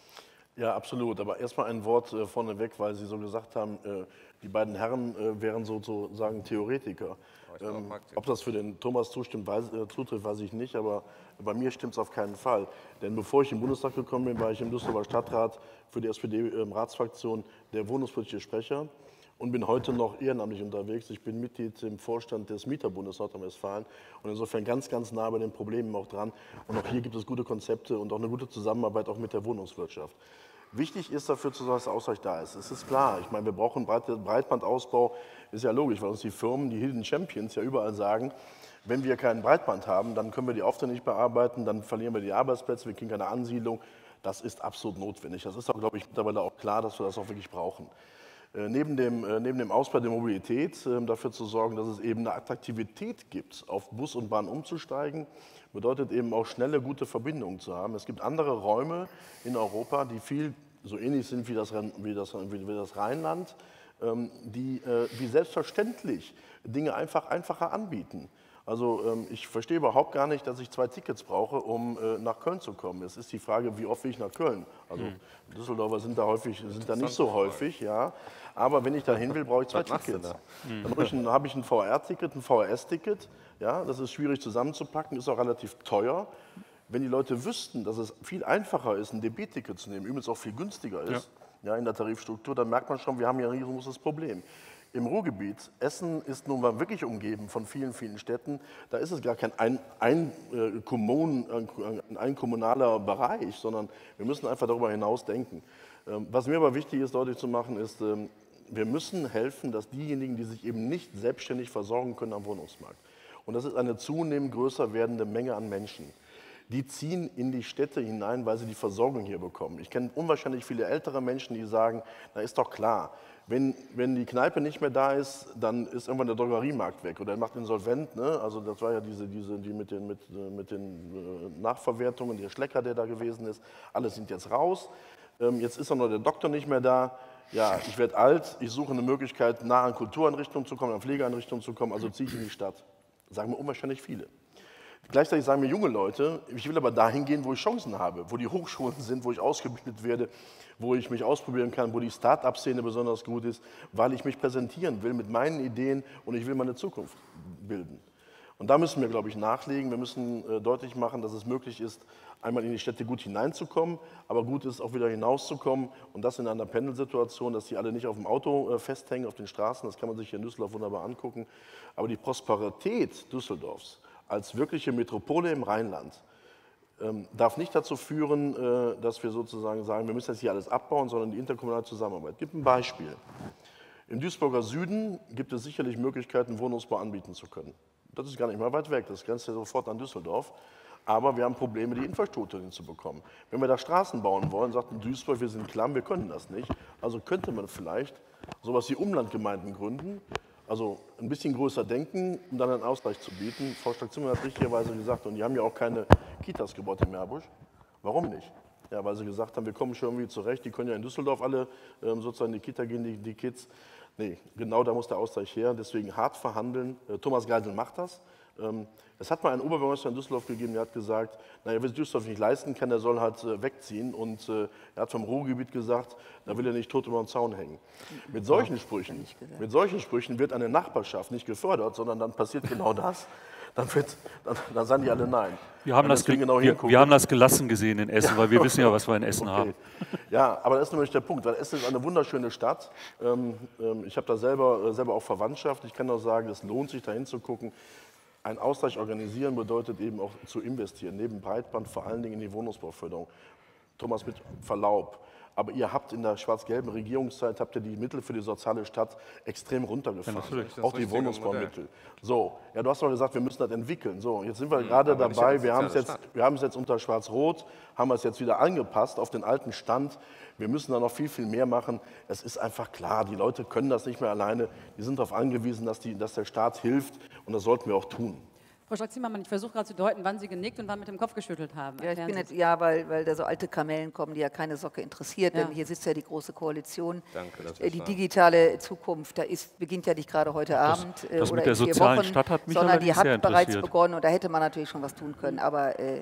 Ja, absolut. Aber erstmal ein Wort äh, vorneweg, weil Sie so gesagt haben, äh, die beiden Herren äh, wären sozusagen Theoretiker. Ähm, ob das für den Thomas zustimmt, weiß, äh, zutrifft, weiß ich nicht, aber bei mir stimmt es auf keinen Fall. Denn bevor ich im Bundestag gekommen bin, war ich im Düsseldorfer Stadtrat für die S P D-Ratsfraktion der wohnungspolitische Sprecher und bin heute noch ehrenamtlich unterwegs. Ich bin Mitglied im Vorstand des Mieterbundes Nordrhein-Westfalen und insofern ganz, ganz nah bei den Problemen auch dran. Und auch hier gibt es gute Konzepte und auch eine gute Zusammenarbeit auch mit der Wohnungswirtschaft. Wichtig ist dafür, dass der Ausgleich da ist. Es ist klar, ich meine, wir brauchen Breitbandausbau, ist ja logisch, weil uns die Firmen, die Hidden Champions ja überall sagen, wenn wir kein Breitband haben, dann können wir die Aufträge nicht bearbeiten, dann verlieren wir die Arbeitsplätze, wir kriegen keine Ansiedlung. Das ist absolut notwendig. Das ist auch, glaube ich, mittlerweile auch klar, dass wir das auch wirklich brauchen. Äh, neben, dem, äh, neben dem Ausbau der Mobilität äh, dafür zu sorgen, dass es eben eine Attraktivität gibt, auf Bus und Bahn umzusteigen, bedeutet eben auch schnelle, gute Verbindungen zu haben. Es gibt andere Räume in Europa, die viel so ähnlich sind wie das, wie das, wie das Rheinland, ähm, die äh, wie selbstverständlich Dinge einfach einfacher anbieten. Also ähm, ich verstehe überhaupt gar nicht, dass ich zwei Tickets brauche, um äh, nach Köln zu kommen. Es ist die Frage, wie oft will ich nach Köln? Also hm. Düsseldorfer sind da häufig, sind da nicht so häufig, ja. Aber wenn ich da hin will, brauche ich zwei Tickets. Da? Hm. Dann habe ich ein V R-Ticket, ein V R S-Ticket. Ja, das ist schwierig zusammenzupacken, ist auch relativ teuer. Wenn die Leute wüssten, dass es viel einfacher ist, ein D B-Ticket zu nehmen, übrigens auch viel günstiger ist, ja. Ja, in der Tarifstruktur, dann merkt man schon, wir haben hier ein riesengroßes Problem. Im Ruhrgebiet, Essen ist nun mal wirklich umgeben von vielen, vielen Städten, da ist es gar kein ein, ein, äh, Kommun, ein, ein kommunaler Bereich, sondern wir müssen einfach darüber hinaus denken. Ähm, was mir aber wichtig ist, deutlich zu machen, ist, ähm, wir müssen helfen, dass diejenigen, die sich eben nicht selbstständig versorgen können am Wohnungsmarkt, und das ist eine zunehmend größer werdende Menge an Menschen, die ziehen in die Städte hinein, weil sie die Versorgung hier bekommen. Ich kenne unwahrscheinlich viele ältere Menschen, die sagen, na ist doch klar, wenn, wenn die Kneipe nicht mehr da ist, dann ist irgendwann der Drogeriemarkt weg oder er macht insolvent. Ne? Also das war ja diese, diese die mit den, mit, mit den Nachverwertungen, der Schlecker, der da gewesen ist, alle sind jetzt raus. Ähm, jetzt ist auch noch der Doktor nicht mehr da. Ja, ich werde alt, ich suche eine Möglichkeit, nah an Kultureinrichtungen zu kommen, an Pflegeeinrichtungen zu kommen, also ziehe ich in die Stadt. Sagen mir unwahrscheinlich viele. Gleichzeitig sagen mir junge Leute, ich will aber dahin gehen, wo ich Chancen habe, wo die Hochschulen sind, wo ich ausgebildet werde, wo ich mich ausprobieren kann, wo die Start-up-Szene besonders gut ist, weil ich mich präsentieren will mit meinen Ideen und ich will meine Zukunft bilden. Und da müssen wir, glaube ich, nachlegen. Wir müssen äh, deutlich machen, dass es möglich ist, einmal in die Städte gut hineinzukommen, aber gut ist, auch wieder hinauszukommen und das in einer Pendelsituation, dass die alle nicht auf dem Auto äh, festhängen, auf den Straßen, das kann man sich hier in Düsseldorf wunderbar angucken. Aber die Prosperität Düsseldorfs als wirkliche Metropole im Rheinland ähm, darf nicht dazu führen, äh, dass wir sozusagen sagen, wir müssen jetzt hier alles abbauen, sondern die interkommunale Zusammenarbeit. Ich gebe ein Beispiel. Im Duisburger Süden gibt es sicherlich Möglichkeiten, Wohnungsbau anbieten zu können. Das ist gar nicht mal weit weg, das grenzt ja sofort an Düsseldorf. Aber wir haben Probleme, die Infrastruktur hinzubekommen. Wenn wir da Straßen bauen wollen, sagt Duisburg, wir sind klamm, wir können das nicht. Also könnte man vielleicht sowas wie Umlandgemeinden gründen, also ein bisschen größer denken, um dann einen Ausgleich zu bieten. Frau Stark-Zimmermann hat richtigerweise gesagt, und die haben ja auch keine Kitas gebaut in Meerbusch. Warum nicht? Ja, weil sie gesagt haben, wir kommen schon irgendwie zurecht, die können ja in Düsseldorf alle ähm, sozusagen in die Kita gehen, die, die Kids. Nee, genau da muss der Ausgleich her, deswegen hart verhandeln. Äh, Thomas Geisel macht das. Ähm, es hat mal einen Oberbürgermeister in Düsseldorf gegeben, der hat gesagt, naja, wer sich Düsseldorf nicht leisten kann, der soll halt äh, wegziehen. Und äh, er hat vom Ruhrgebiet gesagt, da will er nicht tot über den Zaun hängen. Mit solchen Sprüchen, mit solchen Sprüchen wird eine Nachbarschaft nicht gefördert, sondern dann passiert genau das. Dann, wird, dann, dann sagen die alle nein. Wir haben, das, genau wir, wir haben das gelassen gesehen in Essen, ja, weil wir wissen ja, was wir in Essen okay. haben. Ja, aber das ist nämlich der Punkt, weil Essen ist eine wunderschöne Stadt. Ähm, ähm, ich habe da selber, äh, selber auch Verwandtschaft. Ich kann auch sagen, es lohnt sich, da hinzugucken. Ein Ausgleich organisieren bedeutet eben auch zu investieren, neben Breitband vor allen Dingen in die Wohnungsbauförderung. Thomas, mit Verlaub, aber ihr habt in der schwarz-gelben Regierungszeit habt ihr die Mittel für die soziale Stadt extrem runtergefahren, ja, auch die Wohnungsbaummittel. So, ja, du hast doch gesagt, wir müssen das entwickeln. So, jetzt sind wir mhm, gerade dabei, wir haben es jetzt, wir haben es jetzt unter Schwarz-Rot, haben wir es jetzt wieder angepasst auf den alten Stand. Wir müssen da noch viel, viel mehr machen. Es ist einfach klar, die Leute können das nicht mehr alleine. Die sind darauf angewiesen, dass, die, dass der Staat hilft und das sollten wir auch tun. Frau Stark-Zimmermann, ich versuche gerade zu deuten, wann Sie genickt und wann mit dem Kopf geschüttelt haben. Ja, ich bin jetzt, ja weil, weil da so alte Kamellen kommen, die ja keine Socke interessiert, ja. Denn hier sitzt ja die Große Koalition. Danke, das die digitale Zukunft, da ist, beginnt ja nicht gerade heute das, Abend das oder mit der in vier sozialen Wochen, Stadt hat mich sondern die hat sehr bereits begonnen und da hätte man natürlich schon was tun können. Aber äh,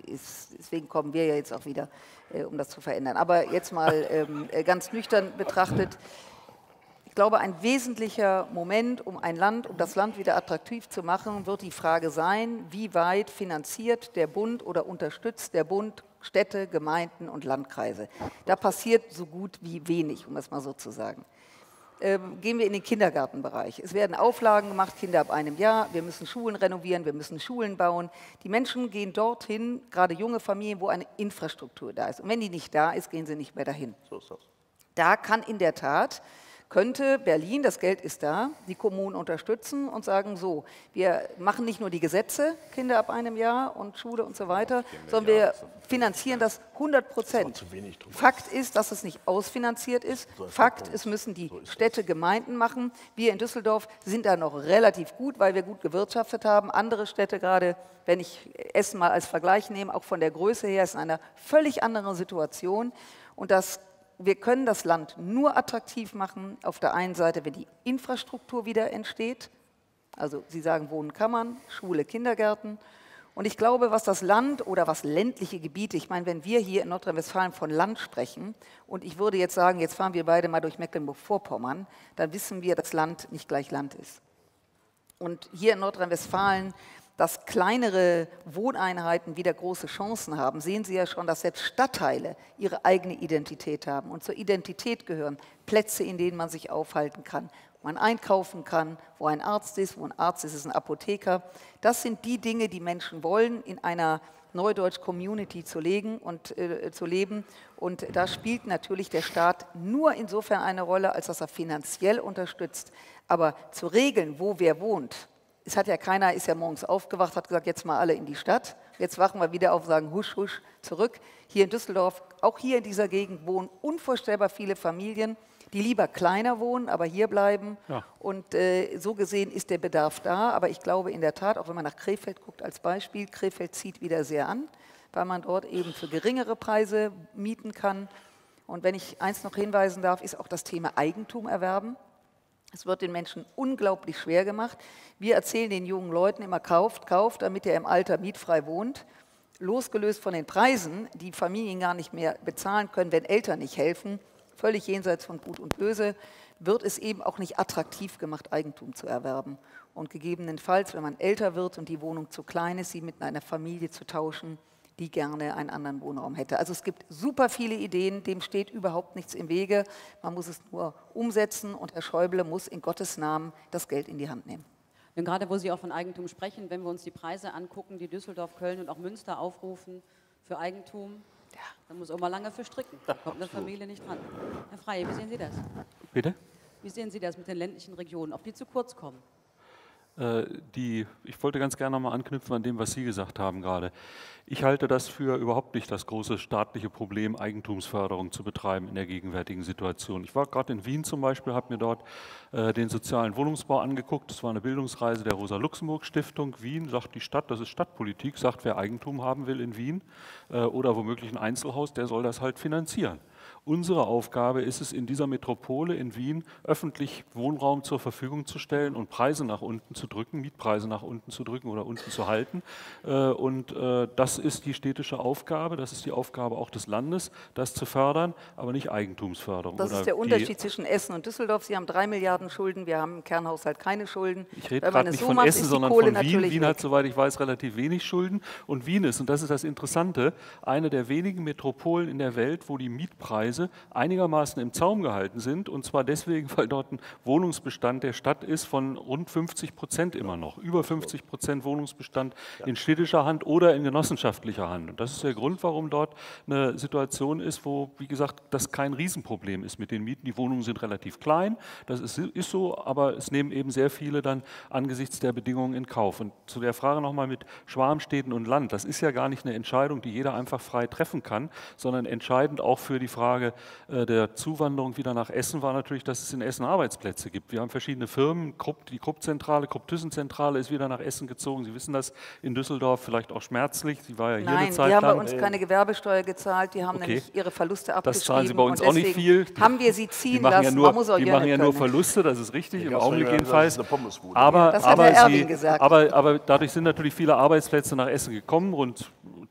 ist, deswegen kommen wir ja jetzt auch wieder, äh, um das zu verändern. Aber jetzt mal ähm, ganz nüchtern betrachtet, ich glaube, ein wesentlicher Moment, um ein Land, um das Land wieder attraktiv zu machen, wird die Frage sein, wie weit finanziert der Bund oder unterstützt der Bund Städte, Gemeinden und Landkreise. Da passiert so gut wie wenig, um es mal so zu sagen. Ähm, gehen wir in den Kindergartenbereich. Es werden Auflagen gemacht, Kinder ab einem Jahr, wir müssen Schulen renovieren, wir müssen Schulen bauen. Die Menschen gehen dorthin, gerade junge Familien, wo eine Infrastruktur da ist. Und wenn die nicht da ist, gehen sie nicht mehr dahin. So ist das. Da kann in der Tat könnte Berlin, das Geld ist da, die Kommunen unterstützen und sagen, so, wir machen nicht nur die Gesetze, Kinder ab einem Jahr und Schule und so weiter, sondern wir finanzieren das hundert Prozent. Fakt ist, dass es nicht ausfinanziert ist. Fakt, es müssen die Städte, Gemeinden machen. Wir in Düsseldorf sind da noch relativ gut, weil wir gut gewirtschaftet haben. Andere Städte, gerade wenn ich Essen mal als Vergleich nehme, auch von der Größe her, ist in einer völlig anderen Situation. Und das Wir können das Land nur attraktiv machen, auf der einen Seite, wenn die Infrastruktur wieder entsteht. Also Sie sagen, wohnen kann man, Schule, Kindergärten. Und ich glaube, was das Land oder was ländliche Gebiete, ich meine, wenn wir hier in Nordrhein-Westfalen von Land sprechen und ich würde jetzt sagen, jetzt fahren wir beide mal durch Mecklenburg-Vorpommern, dann wissen wir, dass Land nicht gleich Land ist. Und hier in Nordrhein-Westfalen, dass kleinere Wohneinheiten wieder große Chancen haben, sehen Sie ja schon, dass selbst Stadtteile ihre eigene Identität haben. Und zur Identität gehören Plätze, in denen man sich aufhalten kann, wo man einkaufen kann, wo ein Arzt ist, wo ein Arzt ist, ist ein Apotheker. Das sind die Dinge, die Menschen wollen, in einer Neudeutsch-Community zu, legen und, äh, zu leben. Und da spielt natürlich der Staat nur insofern eine Rolle, als dass er finanziell unterstützt. Aber zu regeln, wo wer wohnt, es hat ja keiner, ist ja morgens aufgewacht, hat gesagt, jetzt mal alle in die Stadt. Jetzt wachen wir wieder auf und sagen, husch, husch, zurück. Hier in Düsseldorf, auch hier in dieser Gegend wohnen unvorstellbar viele Familien, die lieber kleiner wohnen, aber hier bleiben. Ja. Und äh, so gesehen ist der Bedarf da. Aber ich glaube in der Tat, auch wenn man nach Krefeld guckt als Beispiel, Krefeld zieht wieder sehr an, weil man dort eben für geringere Preise mieten kann. Und wenn ich eins noch hinweisen darf, ist auch das Thema Eigentum erwerben. Es wird den Menschen unglaublich schwer gemacht. Wir erzählen den jungen Leuten immer, kauft, kauft, damit ihr im Alter mietfrei wohnt. Losgelöst von den Preisen, die Familien gar nicht mehr bezahlen können, wenn Eltern nicht helfen, völlig jenseits von Gut und Böse, wird es eben auch nicht attraktiv gemacht, Eigentum zu erwerben. Und gegebenenfalls, wenn man älter wird und die Wohnung zu klein ist, sie mit einer Familie zu tauschen, die gerne einen anderen Wohnraum hätte. Also es gibt super viele Ideen, dem steht überhaupt nichts im Wege. Man muss es nur umsetzen und Herr Schäuble muss in Gottes Namen das Geld in die Hand nehmen. Und gerade wo Sie auch von Eigentum sprechen, wenn wir uns die Preise angucken, die Düsseldorf, Köln und auch Münster aufrufen für Eigentum, ja, dann muss auch mal lange für stricken. Da kommt eine Familie nicht dran. Herr Freie, wie sehen Sie das? Bitte? Wie sehen Sie das mit den ländlichen Regionen, ob die zu kurz kommen? Die, ich wollte ganz gerne nochmal anknüpfen an dem, was Sie gesagt haben gerade. Ich halte das für überhaupt nicht das große staatliche Problem, Eigentumsförderung zu betreiben in der gegenwärtigen Situation. Ich war gerade in Wien zum Beispiel, habe mir dort äh, den sozialen Wohnungsbau angeguckt. Das war eine Bildungsreise der Rosa-Luxemburg-Stiftung. Wien sagt die Stadt, das ist Stadtpolitik, sagt, wer Eigentum haben will in Wien äh, oder womöglich ein Einzelhaus, der soll das halt finanzieren. Unsere Aufgabe ist es, in dieser Metropole in Wien öffentlich Wohnraum zur Verfügung zu stellen und Preise nach unten zu drücken, Mietpreise nach unten zu drücken oder unten zu halten. Und das ist die städtische Aufgabe, das ist die Aufgabe auch des Landes, das zu fördern, aber nicht Eigentumsförderung. Das ist der Unterschied zwischen Essen und Düsseldorf. Sie haben drei Milliarden Schulden, wir haben im Kernhaushalt keine Schulden. Ich rede gerade nicht von Essen, sondern von Wien. Wien hat, soweit ich weiß, relativ wenig Schulden. Und Wien ist, und das ist das Interessante, eine der wenigen Metropolen in der Welt, wo die Mietpreise einigermaßen im Zaum gehalten sind, und zwar deswegen, weil dort ein Wohnungsbestand der Stadt ist von rund fünfzig Prozent immer noch. Über fünfzig Prozent Wohnungsbestand in städtischer Hand oder in genossenschaftlicher Hand. Und das ist der Grund, warum dort eine Situation ist, wo, wie gesagt, das kein Riesenproblem ist mit den Mieten. Die Wohnungen sind relativ klein, das ist, ist so, aber es nehmen eben sehr viele dann angesichts der Bedingungen in Kauf. Und zu der Frage nochmal mit Schwarmstädten und Land, das ist ja gar nicht eine Entscheidung, die jeder einfach frei treffen kann, sondern entscheidend auch für die Frage der Zuwanderung wieder nach Essen war natürlich, dass es in Essen Arbeitsplätze gibt. Wir haben verschiedene Firmen, Krupp, die Krupp-Zentrale, Krupp-Thyssen-Zentrale ist wieder nach Essen gezogen. Sie wissen das in Düsseldorf vielleicht auch schmerzlich. Sie war ja hier Nein, eine Zeit die haben lang. bei uns keine Gewerbesteuer gezahlt, die haben okay. nämlich ihre Verluste abgeschrieben. Das zahlen sie bei uns auch nicht viel. Haben wir sie ziehen die machen lassen, ja nur, man muss auch Die machen ja nur Verluste, das ist richtig, im Augenblick jedenfalls. Aber, das hat aber, Herr Erwin sie, gesagt. Aber, aber dadurch sind natürlich viele Arbeitsplätze nach Essen gekommen, rund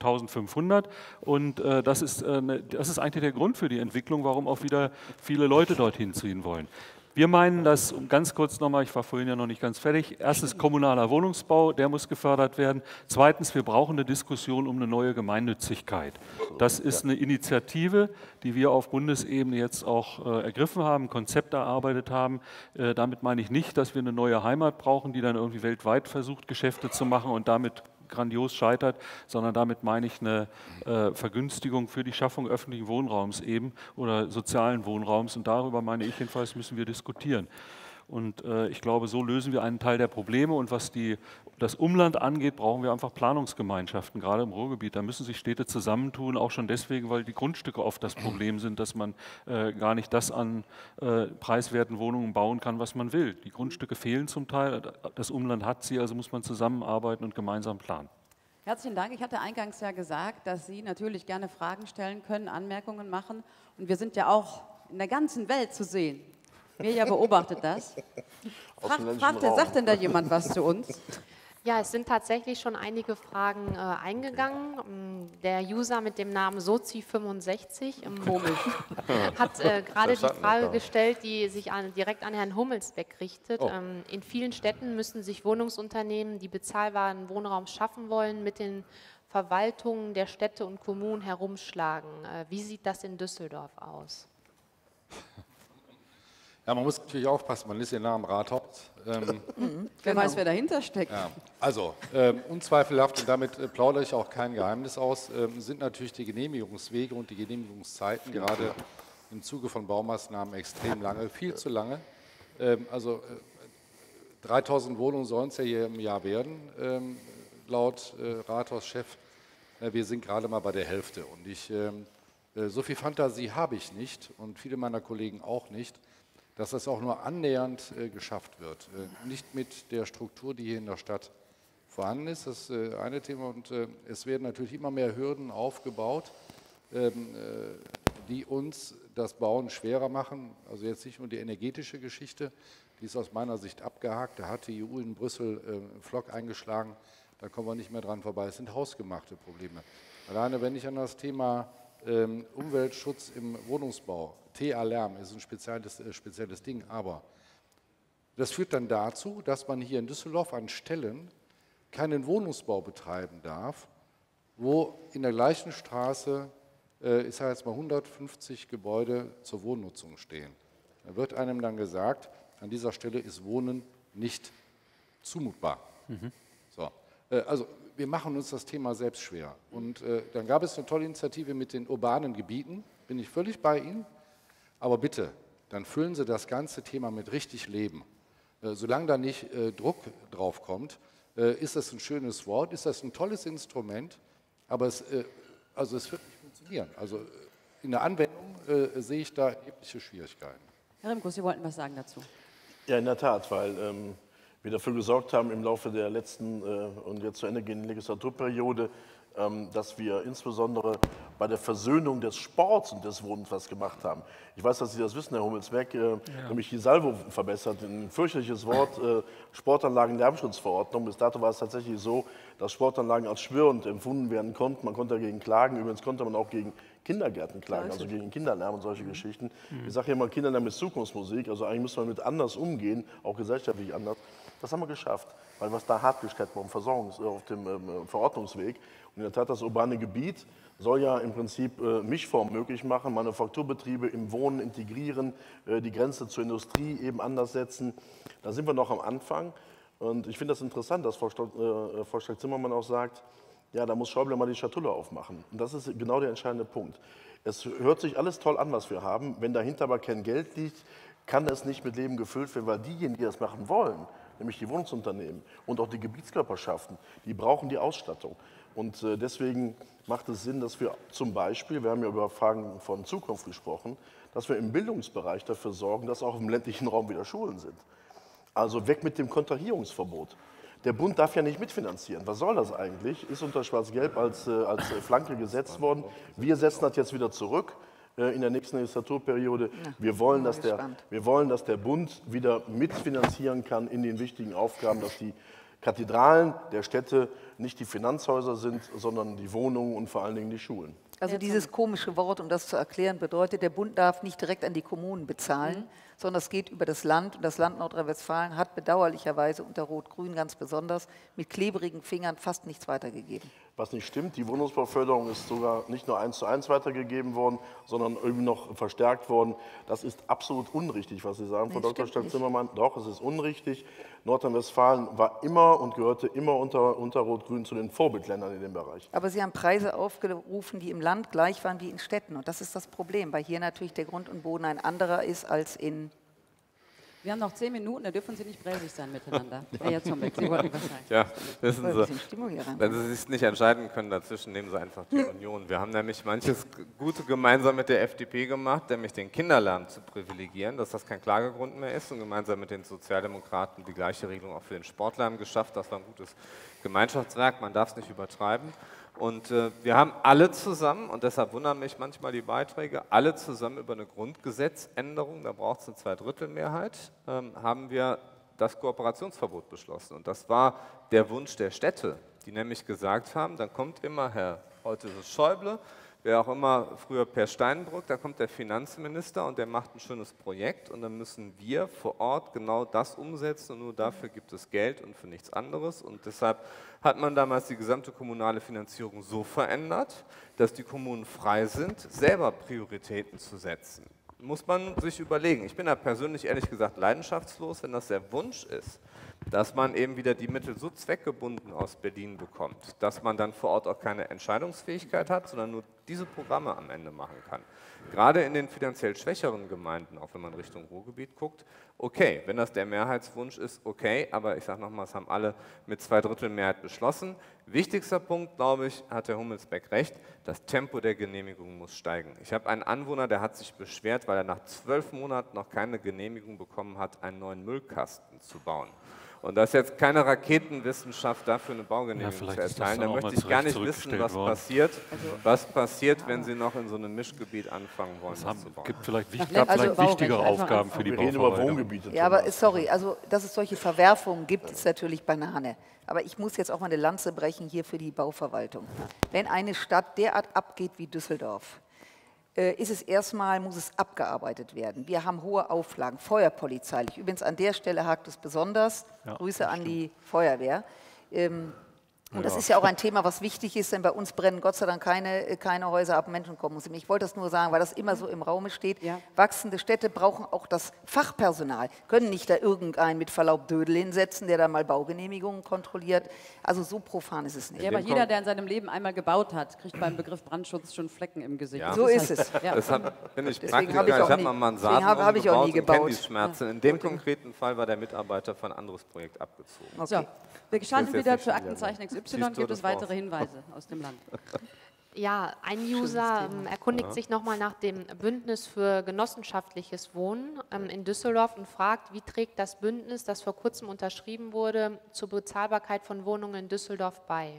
eintausendfünfhundert. Und äh, das, ist, äh, ne, das ist eigentlich der Grund für die Entwicklung, warum auch wieder viele Leute dorthin ziehen wollen. Wir meinen, dass, um ganz kurz nochmal, ich war vorhin ja noch nicht ganz fertig, erstens kommunaler Wohnungsbau, der muss gefördert werden. Zweitens, wir brauchen eine Diskussion um eine neue Gemeinnützigkeit. Das ist eine Initiative, die wir auf Bundesebene jetzt auch äh, ergriffen haben, Konzept erarbeitet haben. Äh, damit meine ich nicht, dass wir eine neue Heimat brauchen, die dann irgendwie weltweit versucht, Geschäfte zu machen und damit grandios scheitert, sondern damit meine ich eine äh, Vergünstigung für die Schaffung öffentlichen Wohnraums eben oder sozialen Wohnraums. Und darüber, meine ich jedenfalls, müssen wir diskutieren. Und äh, ich glaube, so lösen wir einen Teil der Probleme. Und was die, das Umland angeht, brauchen wir einfach Planungsgemeinschaften, gerade im Ruhrgebiet. Da müssen sich Städte zusammentun, auch schon deswegen, weil die Grundstücke oft das Problem sind, dass man äh, gar nicht das an äh, preiswerten Wohnungen bauen kann, was man will. Die Grundstücke fehlen zum Teil, das Umland hat sie, also muss man zusammenarbeiten und gemeinsam planen. Herzlichen Dank. Ich hatte eingangs ja gesagt, dass Sie natürlich gerne Fragen stellen können, Anmerkungen machen. Und wir sind ja auch in der ganzen Welt zu sehen. Mirja beobachtet das. Frag, fragt, sagt denn da jemand was zu uns? Ja, es sind tatsächlich schon einige Fragen äh, eingegangen. Der User mit dem Namen Sozi fünfundsechzig ähm, hat äh, gerade die Frage gestellt, die sich an, direkt an Herrn Hummelsbeck richtet. Oh. Ähm, in vielen Städten müssen sich Wohnungsunternehmen, die bezahlbaren Wohnraum schaffen wollen, mit den Verwaltungen der Städte und Kommunen herumschlagen. Äh, wie sieht das in Düsseldorf aus? Ja, man muss natürlich aufpassen, man liest den Namen Rathaus. Ähm, mhm. Wer genau. weiß, wer dahinter steckt. Ja. Also, ähm, unzweifelhaft, und damit äh, plaudere ich auch kein Geheimnis aus, ähm, sind natürlich die Genehmigungswege und die Genehmigungszeiten gerade im Zuge von Baumaßnahmen extrem lange, viel zu lange. Ähm, also äh, dreitausend Wohnungen sollen es ja hier im Jahr werden, ähm, laut äh, Rathauschef. Äh, wir sind gerade mal bei der Hälfte. Und ich, ähm, äh, so viel Fantasie habe ich nicht und viele meiner Kollegen auch nicht, dass das auch nur annähernd äh, geschafft wird. Äh, nicht mit der Struktur, die hier in der Stadt vorhanden ist, das ist äh, eine Thema. Und äh, es werden natürlich immer mehr Hürden aufgebaut, ähm, äh, die uns das Bauen schwerer machen. Also jetzt nicht nur die energetische Geschichte, die ist aus meiner Sicht abgehakt. Da hat die E U in Brüssel äh, einen Flock eingeschlagen, da kommen wir nicht mehr dran vorbei. Es sind hausgemachte Probleme. Alleine wenn ich an das Thema ähm, Umweltschutz im Wohnungsbau, T A-Lärm ist ein spezielles, äh, spezielles Ding, aber das führt dann dazu, dass man hier in Düsseldorf an Stellen keinen Wohnungsbau betreiben darf, wo in der gleichen Straße, äh, ich sage jetzt mal, hundertfünfzig Gebäude zur Wohnnutzung stehen. Da wird einem dann gesagt, an dieser Stelle ist Wohnen nicht zumutbar. Mhm. So, äh, also wir machen uns das Thema selbst schwer. Und äh, dann gab es eine tolle Initiative mit den urbanen Gebieten, bin ich völlig bei Ihnen. Aber bitte, dann füllen Sie das ganze Thema mit richtig Leben. Äh, solange da nicht äh, Druck drauf kommt, äh, ist das ein schönes Wort, ist das ein tolles Instrument, aber es, äh, also es wird nicht funktionieren. Also in der Anwendung äh, sehe ich da erhebliche Schwierigkeiten. Herr Rimkus, Sie wollten was sagen dazu. Ja, in der Tat, weil ähm, wir dafür gesorgt haben im Laufe der letzten äh, und jetzt zu Ende gehenden Legislaturperiode, ähm, dass wir insbesondere bei der Versöhnung des Sports und des Wohnens was gemacht haben. Ich weiß, dass Sie das wissen, Herr Hummelsbeck, äh, ja. nämlich die Salvo verbessert, ein fürchterliches Wort, äh, Sportanlagen-Lärmschutzverordnung. Bis dato war es tatsächlich so, dass Sportanlagen als störend empfunden werden konnten. Man konnte dagegen klagen, übrigens konnte man auch gegen Kindergärten klagen, also gegen Kinderlärm und solche mhm. Geschichten. Mhm. Ich sage ja immer, Kinderlärm ist Zukunftsmusik, also eigentlich muss man mit anders umgehen, auch gesellschaftlich anders. Das haben wir geschafft, weil was da hart gestellt war Versorgungs-, auf dem ähm, Verordnungsweg. Und in der Tat, das urbane Gebiet soll ja im Prinzip äh, Mischform möglich machen, Manufakturbetriebe im Wohnen integrieren, äh, die Grenze zur Industrie eben anders setzen. Da sind wir noch am Anfang. Und ich finde das interessant, dass Frau, äh, Frau Stark-Zimmermann auch sagt, ja, da muss Schäuble mal die Schatulle aufmachen. Und das ist genau der entscheidende Punkt. Es hört sich alles toll an, was wir haben. Wenn dahinter aber kein Geld liegt, kann es nicht mit Leben gefüllt werden, weil diejenigen, die das machen wollen, nämlich die Wohnungsunternehmen und auch die Gebietskörperschaften, die brauchen die Ausstattung. Und äh, deswegen macht es Sinn, dass wir zum Beispiel, wir haben ja über Fragen von Zukunft gesprochen, dass wir im Bildungsbereich dafür sorgen, dass auch im ländlichen Raum wieder Schulen sind. Also weg mit dem Kontrahierungsverbot. Der Bund darf ja nicht mitfinanzieren. Was soll das eigentlich? Ist unter Schwarz-Gelb als, äh, als Flanke gesetzt worden. Wir setzen das jetzt wieder zurück äh, in der nächsten Legislaturperiode. Wir wollen, dass der, wir wollen, dass der Bund wieder mitfinanzieren kann in den wichtigen Aufgaben, dass die Kathedralen der Städte nicht die Finanzhäuser sind, sondern die Wohnungen und vor allen Dingen die Schulen. Also dieses komische Wort, um das zu erklären, bedeutet, der Bund darf nicht direkt an die Kommunen bezahlen, mhm. sondern es geht über das Land. Und das Land Nordrhein-Westfalen hat bedauerlicherweise unter Rot-Grün ganz besonders mit klebrigen Fingern fast nichts weitergegeben. Was nicht stimmt, die Wohnungsbauförderung ist sogar nicht nur eins zu eins weitergegeben worden, sondern irgendwie noch verstärkt worden. Das ist absolut unrichtig, was Sie sagen, nee, Frau Doktor Stark-Zimmermann. Doch, es ist unrichtig. Nordrhein-Westfalen war immer und gehörte immer unter, unter Rot-Grün zu den Vorbildländern in dem Bereich. Aber Sie haben Preise aufgerufen, die im Land gleich waren wie in Städten. Und das ist das Problem, weil hier natürlich der Grund und Boden ein anderer ist als in... Wir haben noch zehn Minuten, da dürfen Sie nicht bräsig sein miteinander. Herr Zumbeck, Sie wollten was sagen. Ja, wissen Sie, wenn Sie sich nicht entscheiden können dazwischen, nehmen Sie einfach die Union. Wir haben nämlich manches Gute gemeinsam mit der F D P gemacht, nämlich den Kinderlärm zu privilegieren, dass das kein Klagegrund mehr ist, und gemeinsam mit den Sozialdemokraten die gleiche Regelung auch für den Sportlärm geschafft. Das war ein gutes Gemeinschaftswerk, man darf es nicht übertreiben. Und äh, wir haben alle zusammen, und deshalb wundern mich manchmal die Beiträge, alle zusammen über eine Grundgesetzänderung, da braucht es eine Zweidrittelmehrheit, ähm, haben wir das Kooperationsverbot beschlossen. Und das war der Wunsch der Städte, die nämlich gesagt haben, dann kommt immer Herr, heute ist es Schäuble, wer auch immer, früher Per Steinbrück, da kommt der Finanzminister und der macht ein schönes Projekt, und dann müssen wir vor Ort genau das umsetzen, und nur dafür gibt es Geld und für nichts anderes. Und deshalb hat man damals die gesamte kommunale Finanzierung so verändert, dass die Kommunen frei sind, selber Prioritäten zu setzen. Muss man sich überlegen. Ich bin da persönlich ehrlich gesagt leidenschaftslos, wenn das der Wunsch ist, dass man eben wieder die Mittel so zweckgebunden aus Berlin bekommt, dass man dann vor Ort auch keine Entscheidungsfähigkeit hat, sondern nur diese Programme am Ende machen kann. Gerade in den finanziell schwächeren Gemeinden, auch wenn man Richtung Ruhrgebiet guckt, okay, wenn das der Mehrheitswunsch ist, okay, aber ich sage nochmal, es haben alle mit Zweidrittelmehrheit beschlossen. Wichtigster Punkt, glaube ich, hat Herr Hummelsbeck recht, das Tempo der Genehmigung muss steigen. Ich habe einen Anwohner, der hat sich beschwert, weil er nach zwölf Monaten noch keine Genehmigung bekommen hat, einen neuen Müllkasten zu bauen. Und das ist jetzt keine Raketenwissenschaft, dafür eine Baugenehmigung ja, zu erteilen. Da möchte ich gar nicht wissen, was worden. passiert, also, was passiert, ja. wenn Sie noch in so einem Mischgebiet anfangen wollen, es haben, zu bauen. gibt vielleicht, wichtig, gab also vielleicht wichtigere Aufgaben für die Bauverwaltung. Ja, aber sorry, also dass es solche Verwerfungen gibt, ist natürlich Banane. Aber ich muss jetzt auch mal eine Lanze brechen hier für die Bauverwaltung. Wenn eine Stadt derart abgeht wie Düsseldorf, ist es erstmal, muss es abgearbeitet werden. Wir haben hohe Auflagen, feuerpolizeilich. Übrigens an der Stelle hakt es besonders. Ja, Grüße an die Feuerwehr. Ähm, und ja. das ist ja auch ein Thema, was wichtig ist, denn bei uns brennen Gott sei Dank keine, keine Häuser ab, Menschen kommen. Ich wollte das nur sagen, weil das immer so im Raume steht. Ja. Wachsende Städte brauchen auch das Fachpersonal, können nicht da irgendeinen mit Verlaub Dödel hinsetzen, der dann mal Baugenehmigungen kontrolliert. Also so profan ist es nicht. Ja, aber jeder, der in seinem Leben einmal gebaut hat, kriegt beim Begriff Brandschutz schon Flecken im Gesicht. Ja. So ist es. Ja. Deshalb bin ich Praktiker, hab ich, ich habe mal Mansarden hab, hab gebaut und kenne die Schmerzen. In dem konkreten Fall war der Mitarbeiter für ein anderes Projekt abgezogen. Okay. So, wir schalten wieder zu Aktenzeichen X Y. Gibt es weitere Hinweise aus dem Land? Ja, ein User ähm, erkundigt ja. sich nochmal nach dem Bündnis für genossenschaftliches Wohnen ähm, in Düsseldorf und fragt, wie trägt das Bündnis, das vor kurzem unterschrieben wurde, zur Bezahlbarkeit von Wohnungen in Düsseldorf bei?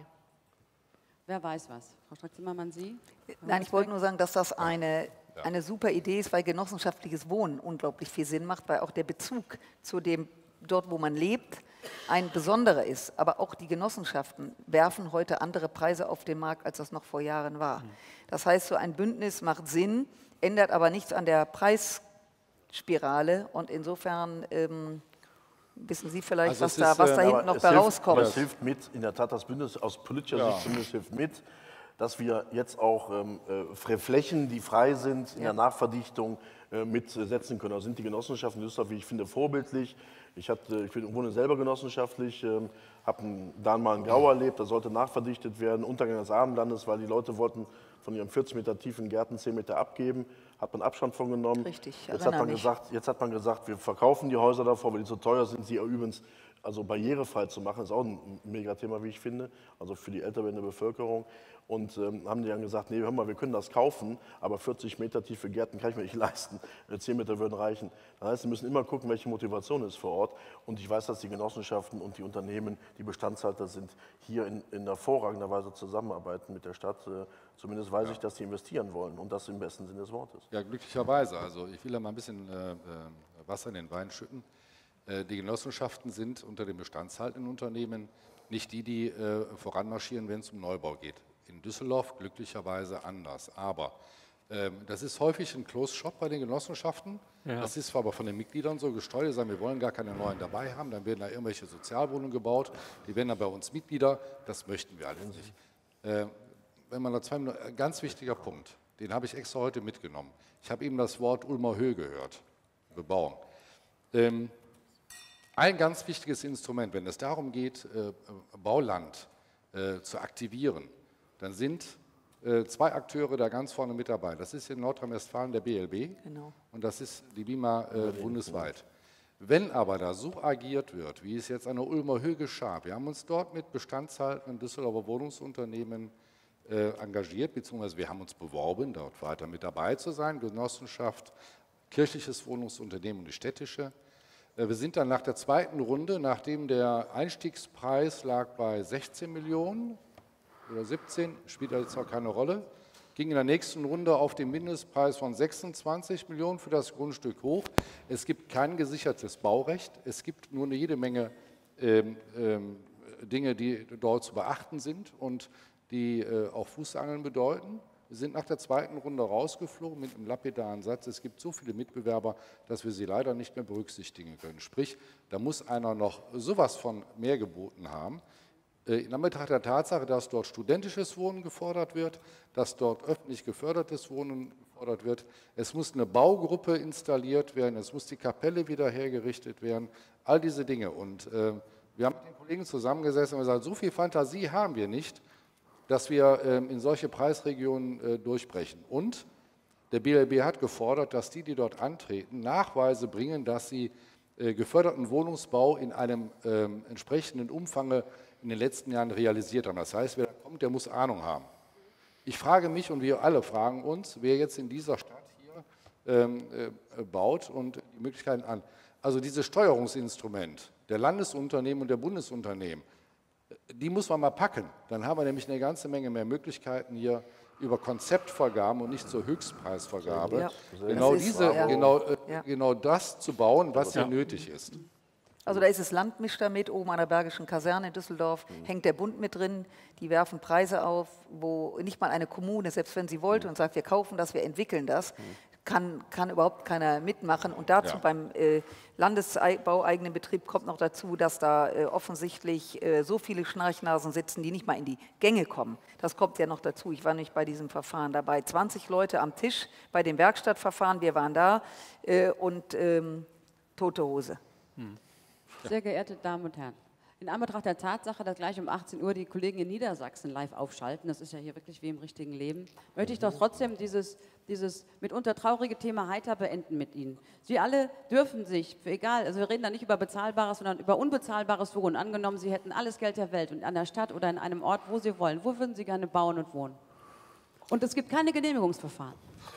Wer weiß was? Frau Strack-Zimmermann, Sie? Nein, ich wollte nur sagen, dass das eine, ja. eine super Idee ist, weil genossenschaftliches Wohnen unglaublich viel Sinn macht, weil auch der Bezug zu dem, dort wo man lebt, ein besonderer ist. Aber auch die Genossenschaften werfen heute andere Preise auf den Markt, als das noch vor Jahren war. Das heißt, so ein Bündnis macht Sinn, ändert aber nichts an der Preisspirale. Und insofern ähm, wissen Sie vielleicht, also was, da, ist, was da hinten noch bei hilft, rauskommt. Aber es hilft mit, in der Tat, das Bündnis aus politischer ja. Sicht zumindest hilft mit, dass wir jetzt auch ähm, äh, Flächen, die frei sind, in ja. der Nachverdichtung äh, mitsetzen können. Da sind die Genossenschaften in Düsseldorf, wie ich finde, vorbildlich. Ich, hatte, ich wohne selber genossenschaftlich, äh, habe dann mal einen Gau erlebt, da sollte nachverdichtet werden, Untergang des Abendlandes, weil die Leute wollten von ihren vierzig Meter tiefen Gärten zehn Meter abgeben, hat man Abstand von genommen. Richtig, jetzt hat man mich. gesagt, jetzt hat man gesagt, wir verkaufen die Häuser davor, weil die zu teuer sind, sie übrigens also barrierefrei zu machen, ist auch ein Megathema, wie ich finde, also für die älter werdende Bevölkerung. Und ähm, haben die dann gesagt, nee, hör mal, wir können das kaufen, aber vierzig Meter tiefe Gärten kann ich mir nicht leisten, zehn Meter würden reichen. Das heißt, sie müssen immer gucken, welche Motivation ist vor Ort. Und ich weiß, dass die Genossenschaften und die Unternehmen, die Bestandshalter sind, hier in, in hervorragender Weise zusammenarbeiten mit der Stadt. Äh, zumindest weiß ja. ich, dass sie investieren wollen und das im besten Sinne des Wortes. Ja, glücklicherweise. Also ich will da mal ein bisschen äh, Wasser in den Wein schütten. Äh, die Genossenschaften sind unter den bestandshaltenden Unternehmen nicht die, die äh, voranmarschieren, wenn es um Neubau geht. In Düsseldorf glücklicherweise anders. Aber ähm, das ist häufig ein Closed Shop bei den Genossenschaften. Ja. Das ist zwar aber von den Mitgliedern so gesteuert, die sagen, wir wollen gar keine neuen dabei haben, dann werden da irgendwelche Sozialwohnungen gebaut, die werden dann bei uns Mitglieder, das möchten wir alles nicht. Äh, wenn man da zwei Minuten, ein ganz wichtiger Punkt, den habe ich extra heute mitgenommen. Ich habe eben das Wort Ulmer Höhe gehört, Bebauung. Ähm, ein ganz wichtiges Instrument, wenn es darum geht, äh, Bauland äh, zu aktivieren, dann sind äh, zwei Akteure da ganz vorne mit dabei. Das ist in Nordrhein-Westfalen der B L B genau. Und das ist die B I M A äh, bundesweit. Wenn aber da so agiert wird, wie es jetzt an der Ulmer Höhe geschah, wir haben uns dort mit bestandshaltenden Düsseldorfer Wohnungsunternehmen äh, engagiert, beziehungsweise wir haben uns beworben, dort weiter mit dabei zu sein, Genossenschaft, kirchliches Wohnungsunternehmen und die städtische. Äh, wir sind dann nach der zweiten Runde, nachdem der Einstiegspreis lag bei sechzehn Millionen oder siebzehn, spielt jetzt auch keine Rolle, ging in der nächsten Runde auf den Mindestpreis von sechsundzwanzig Millionen für das Grundstück hoch. Es gibt kein gesichertes Baurecht, es gibt nur eine jede Menge ähm, ähm, Dinge, die dort zu beachten sind und die äh, auch Fußangeln bedeuten. Wir sind nach der zweiten Runde rausgeflogen mit einem lapidaren Satz, es gibt so viele Mitbewerber, dass wir sie leider nicht mehr berücksichtigen können. Sprich, da muss einer noch sowas von mehr geboten haben. In Anbetracht der Tatsache, dass dort studentisches Wohnen gefordert wird, dass dort öffentlich gefördertes Wohnen gefordert wird. Es muss eine Baugruppe installiert werden, es muss die Kapelle wieder hergerichtet werden, all diese Dinge. Und äh, wir haben mit den Kollegen zusammengesessen und gesagt, so viel Fantasie haben wir nicht, dass wir äh, in solche Preisregionen äh, durchbrechen. Und der B L B hat gefordert, dass die, die dort antreten, Nachweise bringen, dass sie äh, geförderten Wohnungsbau in einem äh, entsprechenden Umfang in den letzten Jahren realisiert haben. Das heißt, wer da kommt, der muss Ahnung haben. Ich frage mich und wir alle fragen uns, wer jetzt in dieser Stadt hier ähm, äh, baut und die Möglichkeiten an. Also dieses Steuerungsinstrument der Landesunternehmen und der Bundesunternehmen, die muss man mal packen. Dann haben wir nämlich eine ganze Menge mehr Möglichkeiten hier über Konzeptvergaben und nicht zur Höchstpreisvergabe. Ja. Genau, das diese, ja. genau, äh, ja. genau das zu bauen, was hier nötig ist. Also da ist das Land mischt da mit, oben an der Bergischen Kaserne in Düsseldorf mhm. hängt der Bund mit drin, die werfen Preise auf, wo nicht mal eine Kommune, selbst wenn sie wollte mhm. und sagt, wir kaufen das, wir entwickeln das, mhm. kann, kann überhaupt keiner mitmachen. Und dazu ja. beim äh, landesbaueigenen Betrieb kommt noch dazu, dass da äh, offensichtlich äh, so viele Schnarchnasen sitzen, die nicht mal in die Gänge kommen. Das kommt ja noch dazu. Ich war nicht bei diesem Verfahren dabei. zwanzig Leute am Tisch bei dem Werkstattverfahren, wir waren da äh, und ähm, tote Hose. Mhm. Sehr geehrte Damen und Herren, in Anbetracht der Tatsache, dass gleich um achtzehn Uhr die Kollegen in Niedersachsen live aufschalten, das ist ja hier wirklich wie im richtigen Leben, möchte ich doch trotzdem dieses, dieses mitunter traurige Thema heiter beenden mit Ihnen. Sie alle dürfen sich, egal, also wir reden da nicht über bezahlbares, sondern über unbezahlbares Wohnen. Angenommen, Sie hätten alles Geld der Welt und an der Stadt oder in einem Ort, wo Sie wollen, wo würden Sie gerne bauen und wohnen? Und es gibt keine Genehmigungsverfahren.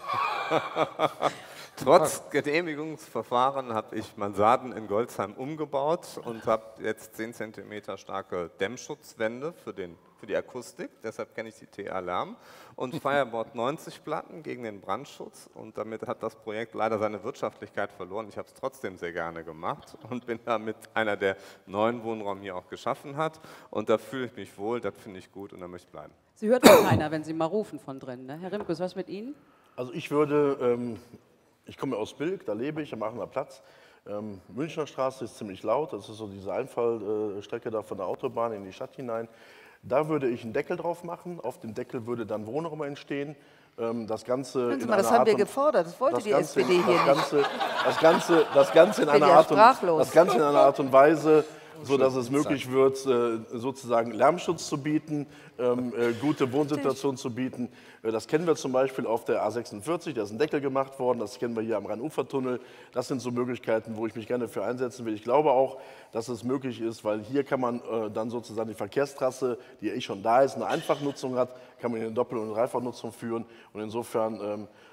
Trotz Genehmigungsverfahren habe ich Mansarden in Golzheim umgebaut und habe jetzt zehn Zentimeter starke Dämmschutzwände für, den, für die Akustik, deshalb kenne ich die T A-Lärm, und Fireboard neunzig Platten gegen den Brandschutz, und damit hat das Projekt leider seine Wirtschaftlichkeit verloren. Ich habe es trotzdem sehr gerne gemacht und bin damit einer, der neuen Wohnraum hier auch geschaffen hat, und da fühle ich mich wohl, das finde ich gut und da möchte ich bleiben. Sie hört doch keiner, wenn Sie mal rufen von drin, ne? Herr Rimkus, was mit Ihnen? Also ich würde... Ähm Ich komme aus Bilk, da lebe ich, am Aachener Platz. Ähm, Münchner Straße ist ziemlich laut, das ist so diese Einfallstrecke da von der Autobahn in die Stadt hinein. Da würde ich einen Deckel drauf machen, auf dem Deckel würde dann Wohnraum entstehen. Ähm, das Ganze Hören Sie mal, das haben wir gefordert, das wollte die S P D hier nicht. Das Ganze, das Ganze in einer Art und, das Ganze in einer Art und Weise, so dass es möglich wird, sozusagen Lärmschutz zu bieten, gute Wohnsituationen zu bieten. Das kennen wir zum Beispiel auf der A sechsundvierzig, da ist ein Deckel gemacht worden, das kennen wir hier am Rhein-Ufer-Tunnel. Das sind so Möglichkeiten, wo ich mich gerne für einsetzen will. Ich glaube auch, dass es möglich ist, weil hier kann man dann sozusagen die Verkehrstrasse, die ja eh schon da ist, eine Einfachnutzung hat, kann man in eine Doppel- und Dreifachnutzung führen. Und insofern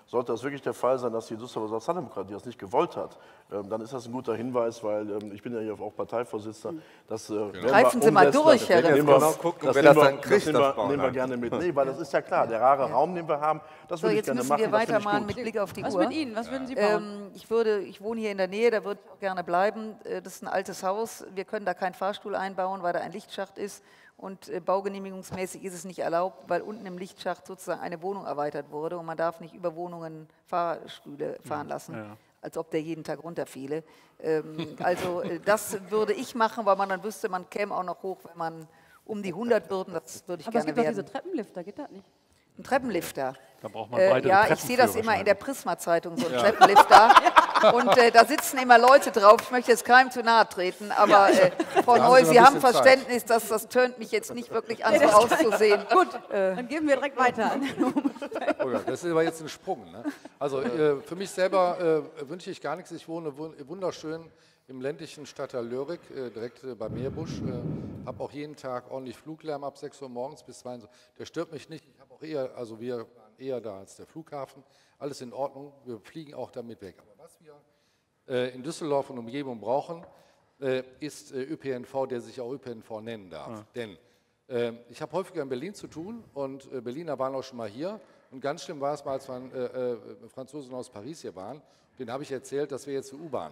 sollte das wirklich der Fall sein, dass die Düsseldorfer Sozialdemokratie das nicht gewollt hat, ähm, dann ist das ein guter Hinweis, weil ähm, ich bin ja hier auch Parteivorsitzender. Das, äh, genau. Greifen Sie mal durch, Herr Reff. Genau gucken, wer das dann kriegt, das nehmen wir, nehmen wir gerne mit. Nee, weil das ist ja klar, der rare ja. Raum, den wir haben, das so, würde ich gerne machen. Jetzt müssen wir weitermachen mit Blick auf die Was Uhr. mit Ihnen? Was würden Sie bauen? Ähm, ich, würde, ich wohne hier in der Nähe, da würde ich auch gerne bleiben. Das ist ein altes Haus. Wir können da keinen Fahrstuhl einbauen, weil da ein Lichtschacht ist. Und äh, baugenehmigungsmäßig ist es nicht erlaubt, weil unten im Lichtschacht sozusagen eine Wohnung erweitert wurde und man darf nicht über Wohnungen Fahrstühle fahren lassen, ja. als ob der jeden Tag runterfiele. Ähm, also äh, das würde ich machen, weil man dann wüsste, man käme auch noch hoch, wenn man um die hundert würden, das würde ich Aber gerne es gibt werden. doch diese Treppenlifter, geht das nicht? Ein Treppenlifter. Da braucht man äh, Ja, ich sehe das immer in der Prisma-Zeitung, so ein ja. Treppenlifter. Und äh, da sitzen immer Leute drauf. Ich möchte jetzt keinem zu nahe treten, aber äh, Frau Neu, Sie haben Verständnis, dass das tönt mich jetzt nicht wirklich an, so auszusehen. Gut, äh, dann geben wir direkt weiter. Oh ja, das ist aber jetzt ein Sprung. Ne? Also äh, für mich selber äh, wünsche ich gar nichts. Ich wohne wunderschön im ländlichen Stadtteil Lörig, äh, direkt äh, bei Meerbusch. Äh, habe auch jeden Tag ordentlich Fluglärm ab sechs Uhr morgens bis zwei Uhr. Der stört mich nicht. Ich habe auch eher, also wir waren eher da als der Flughafen. Alles in Ordnung. Wir fliegen auch damit weg. Aber was wir äh, in Düsseldorf und Umgebung brauchen, äh, ist äh, Ö P N V, der sich auch Ö P N V nennen darf. Ja. Denn äh, ich habe häufiger in Berlin zu tun und äh, Berliner waren auch schon mal hier. Und ganz schlimm war es mal, als wir, äh, äh, Franzosen aus Paris hier waren. Denen habe ich erzählt, dass wir jetzt zur U-Bahn.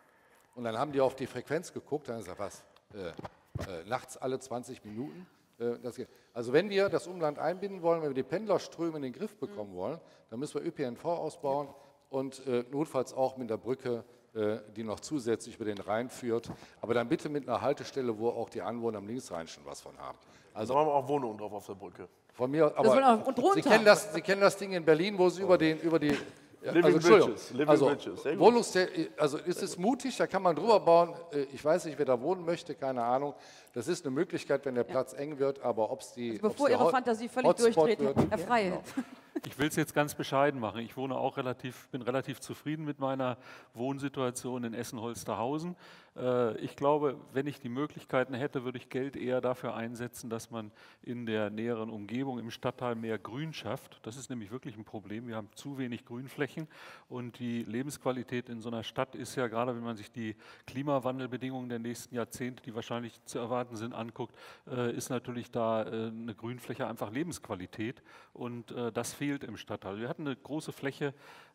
Und dann haben die auf die Frequenz geguckt, dann haben sie gesagt, was, äh, äh, nachts alle zwanzig Minuten? Äh, das geht. Also wenn wir das Umland einbinden wollen, wenn wir die Pendlerströme in den Griff bekommen wollen, dann müssen wir Ö P N V ausbauen und äh, notfalls auch mit der Brücke, äh, die noch zusätzlich über den Rhein führt, aber dann bitte mit einer Haltestelle, wo auch die Anwohner am Linksrhein schon was von haben. Also da haben wir auch Wohnungen drauf auf der Brücke. Von mir, aber Sie kennen, das, Sie kennen das Ding in Berlin, wo Sie über, den, über die... Ja, Living also, Bridges. Living also, Bridges. Wohnungs also ist es mutig, da kann man drüber bauen. Ich weiß nicht, wer da wohnen möchte, keine Ahnung. Das ist eine Möglichkeit, wenn der Platz ja. eng wird, aber ob es die. Also bevor Ihre Fantasie völlig durchdreht, Herr Frey. Ja. Ich will es jetzt ganz bescheiden machen. Ich wohne auch relativ, bin relativ zufrieden mit meiner Wohnsituation in Essen-Holsterhausen. Ich glaube, wenn ich die Möglichkeiten hätte, würde ich Geld eher dafür einsetzen, dass man in der näheren Umgebung im Stadtteil mehr Grün schafft. Das ist nämlich wirklich ein Problem. Wir haben zu wenig Grünflächen und die Lebensqualität in so einer Stadt ist ja, gerade wenn man sich die Klimawandelbedingungen der nächsten Jahrzehnte, die wahrscheinlich zu erwarten sind, anguckt, ist natürlich da eine Grünfläche einfach Lebensqualität und das fehlt im Stadtteil. Wir hatten eine große Fläche,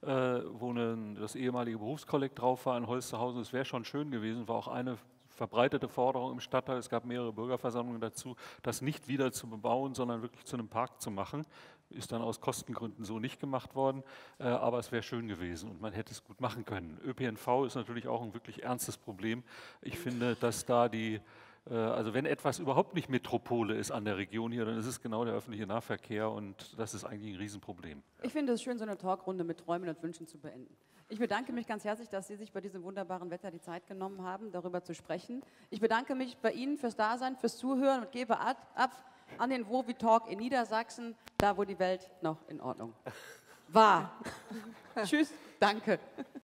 wo eine, das ehemalige Berufskolleg drauf war in Holsterhausen. Es wäre schon schön gewesen, war auch eine verbreitete Forderung im Stadtteil. Es gab mehrere Bürgerversammlungen dazu, das nicht wieder zu bebauen, sondern wirklich zu einem Park zu machen. Ist dann aus Kostengründen so nicht gemacht worden, äh, aber es wäre schön gewesen und man hätte es gut machen können. Ö P N V ist natürlich auch ein wirklich ernstes Problem. Ich finde, dass da die, äh, also wenn etwas überhaupt nicht Metropole ist an der Region hier, dann ist es genau der öffentliche Nahverkehr und das ist eigentlich ein Riesenproblem. Ich finde es schön, so eine Talkrunde mit Träumen und Wünschen zu beenden. Ich bedanke mich ganz herzlich, dass Sie sich bei diesem wunderbaren Wetter die Zeit genommen haben, darüber zu sprechen. Ich bedanke mich bei Ihnen fürs Dasein, fürs Zuhören und gebe ab an den Wowi Talk in Niedersachsen, da wo die Welt noch in Ordnung war. Tschüss, danke.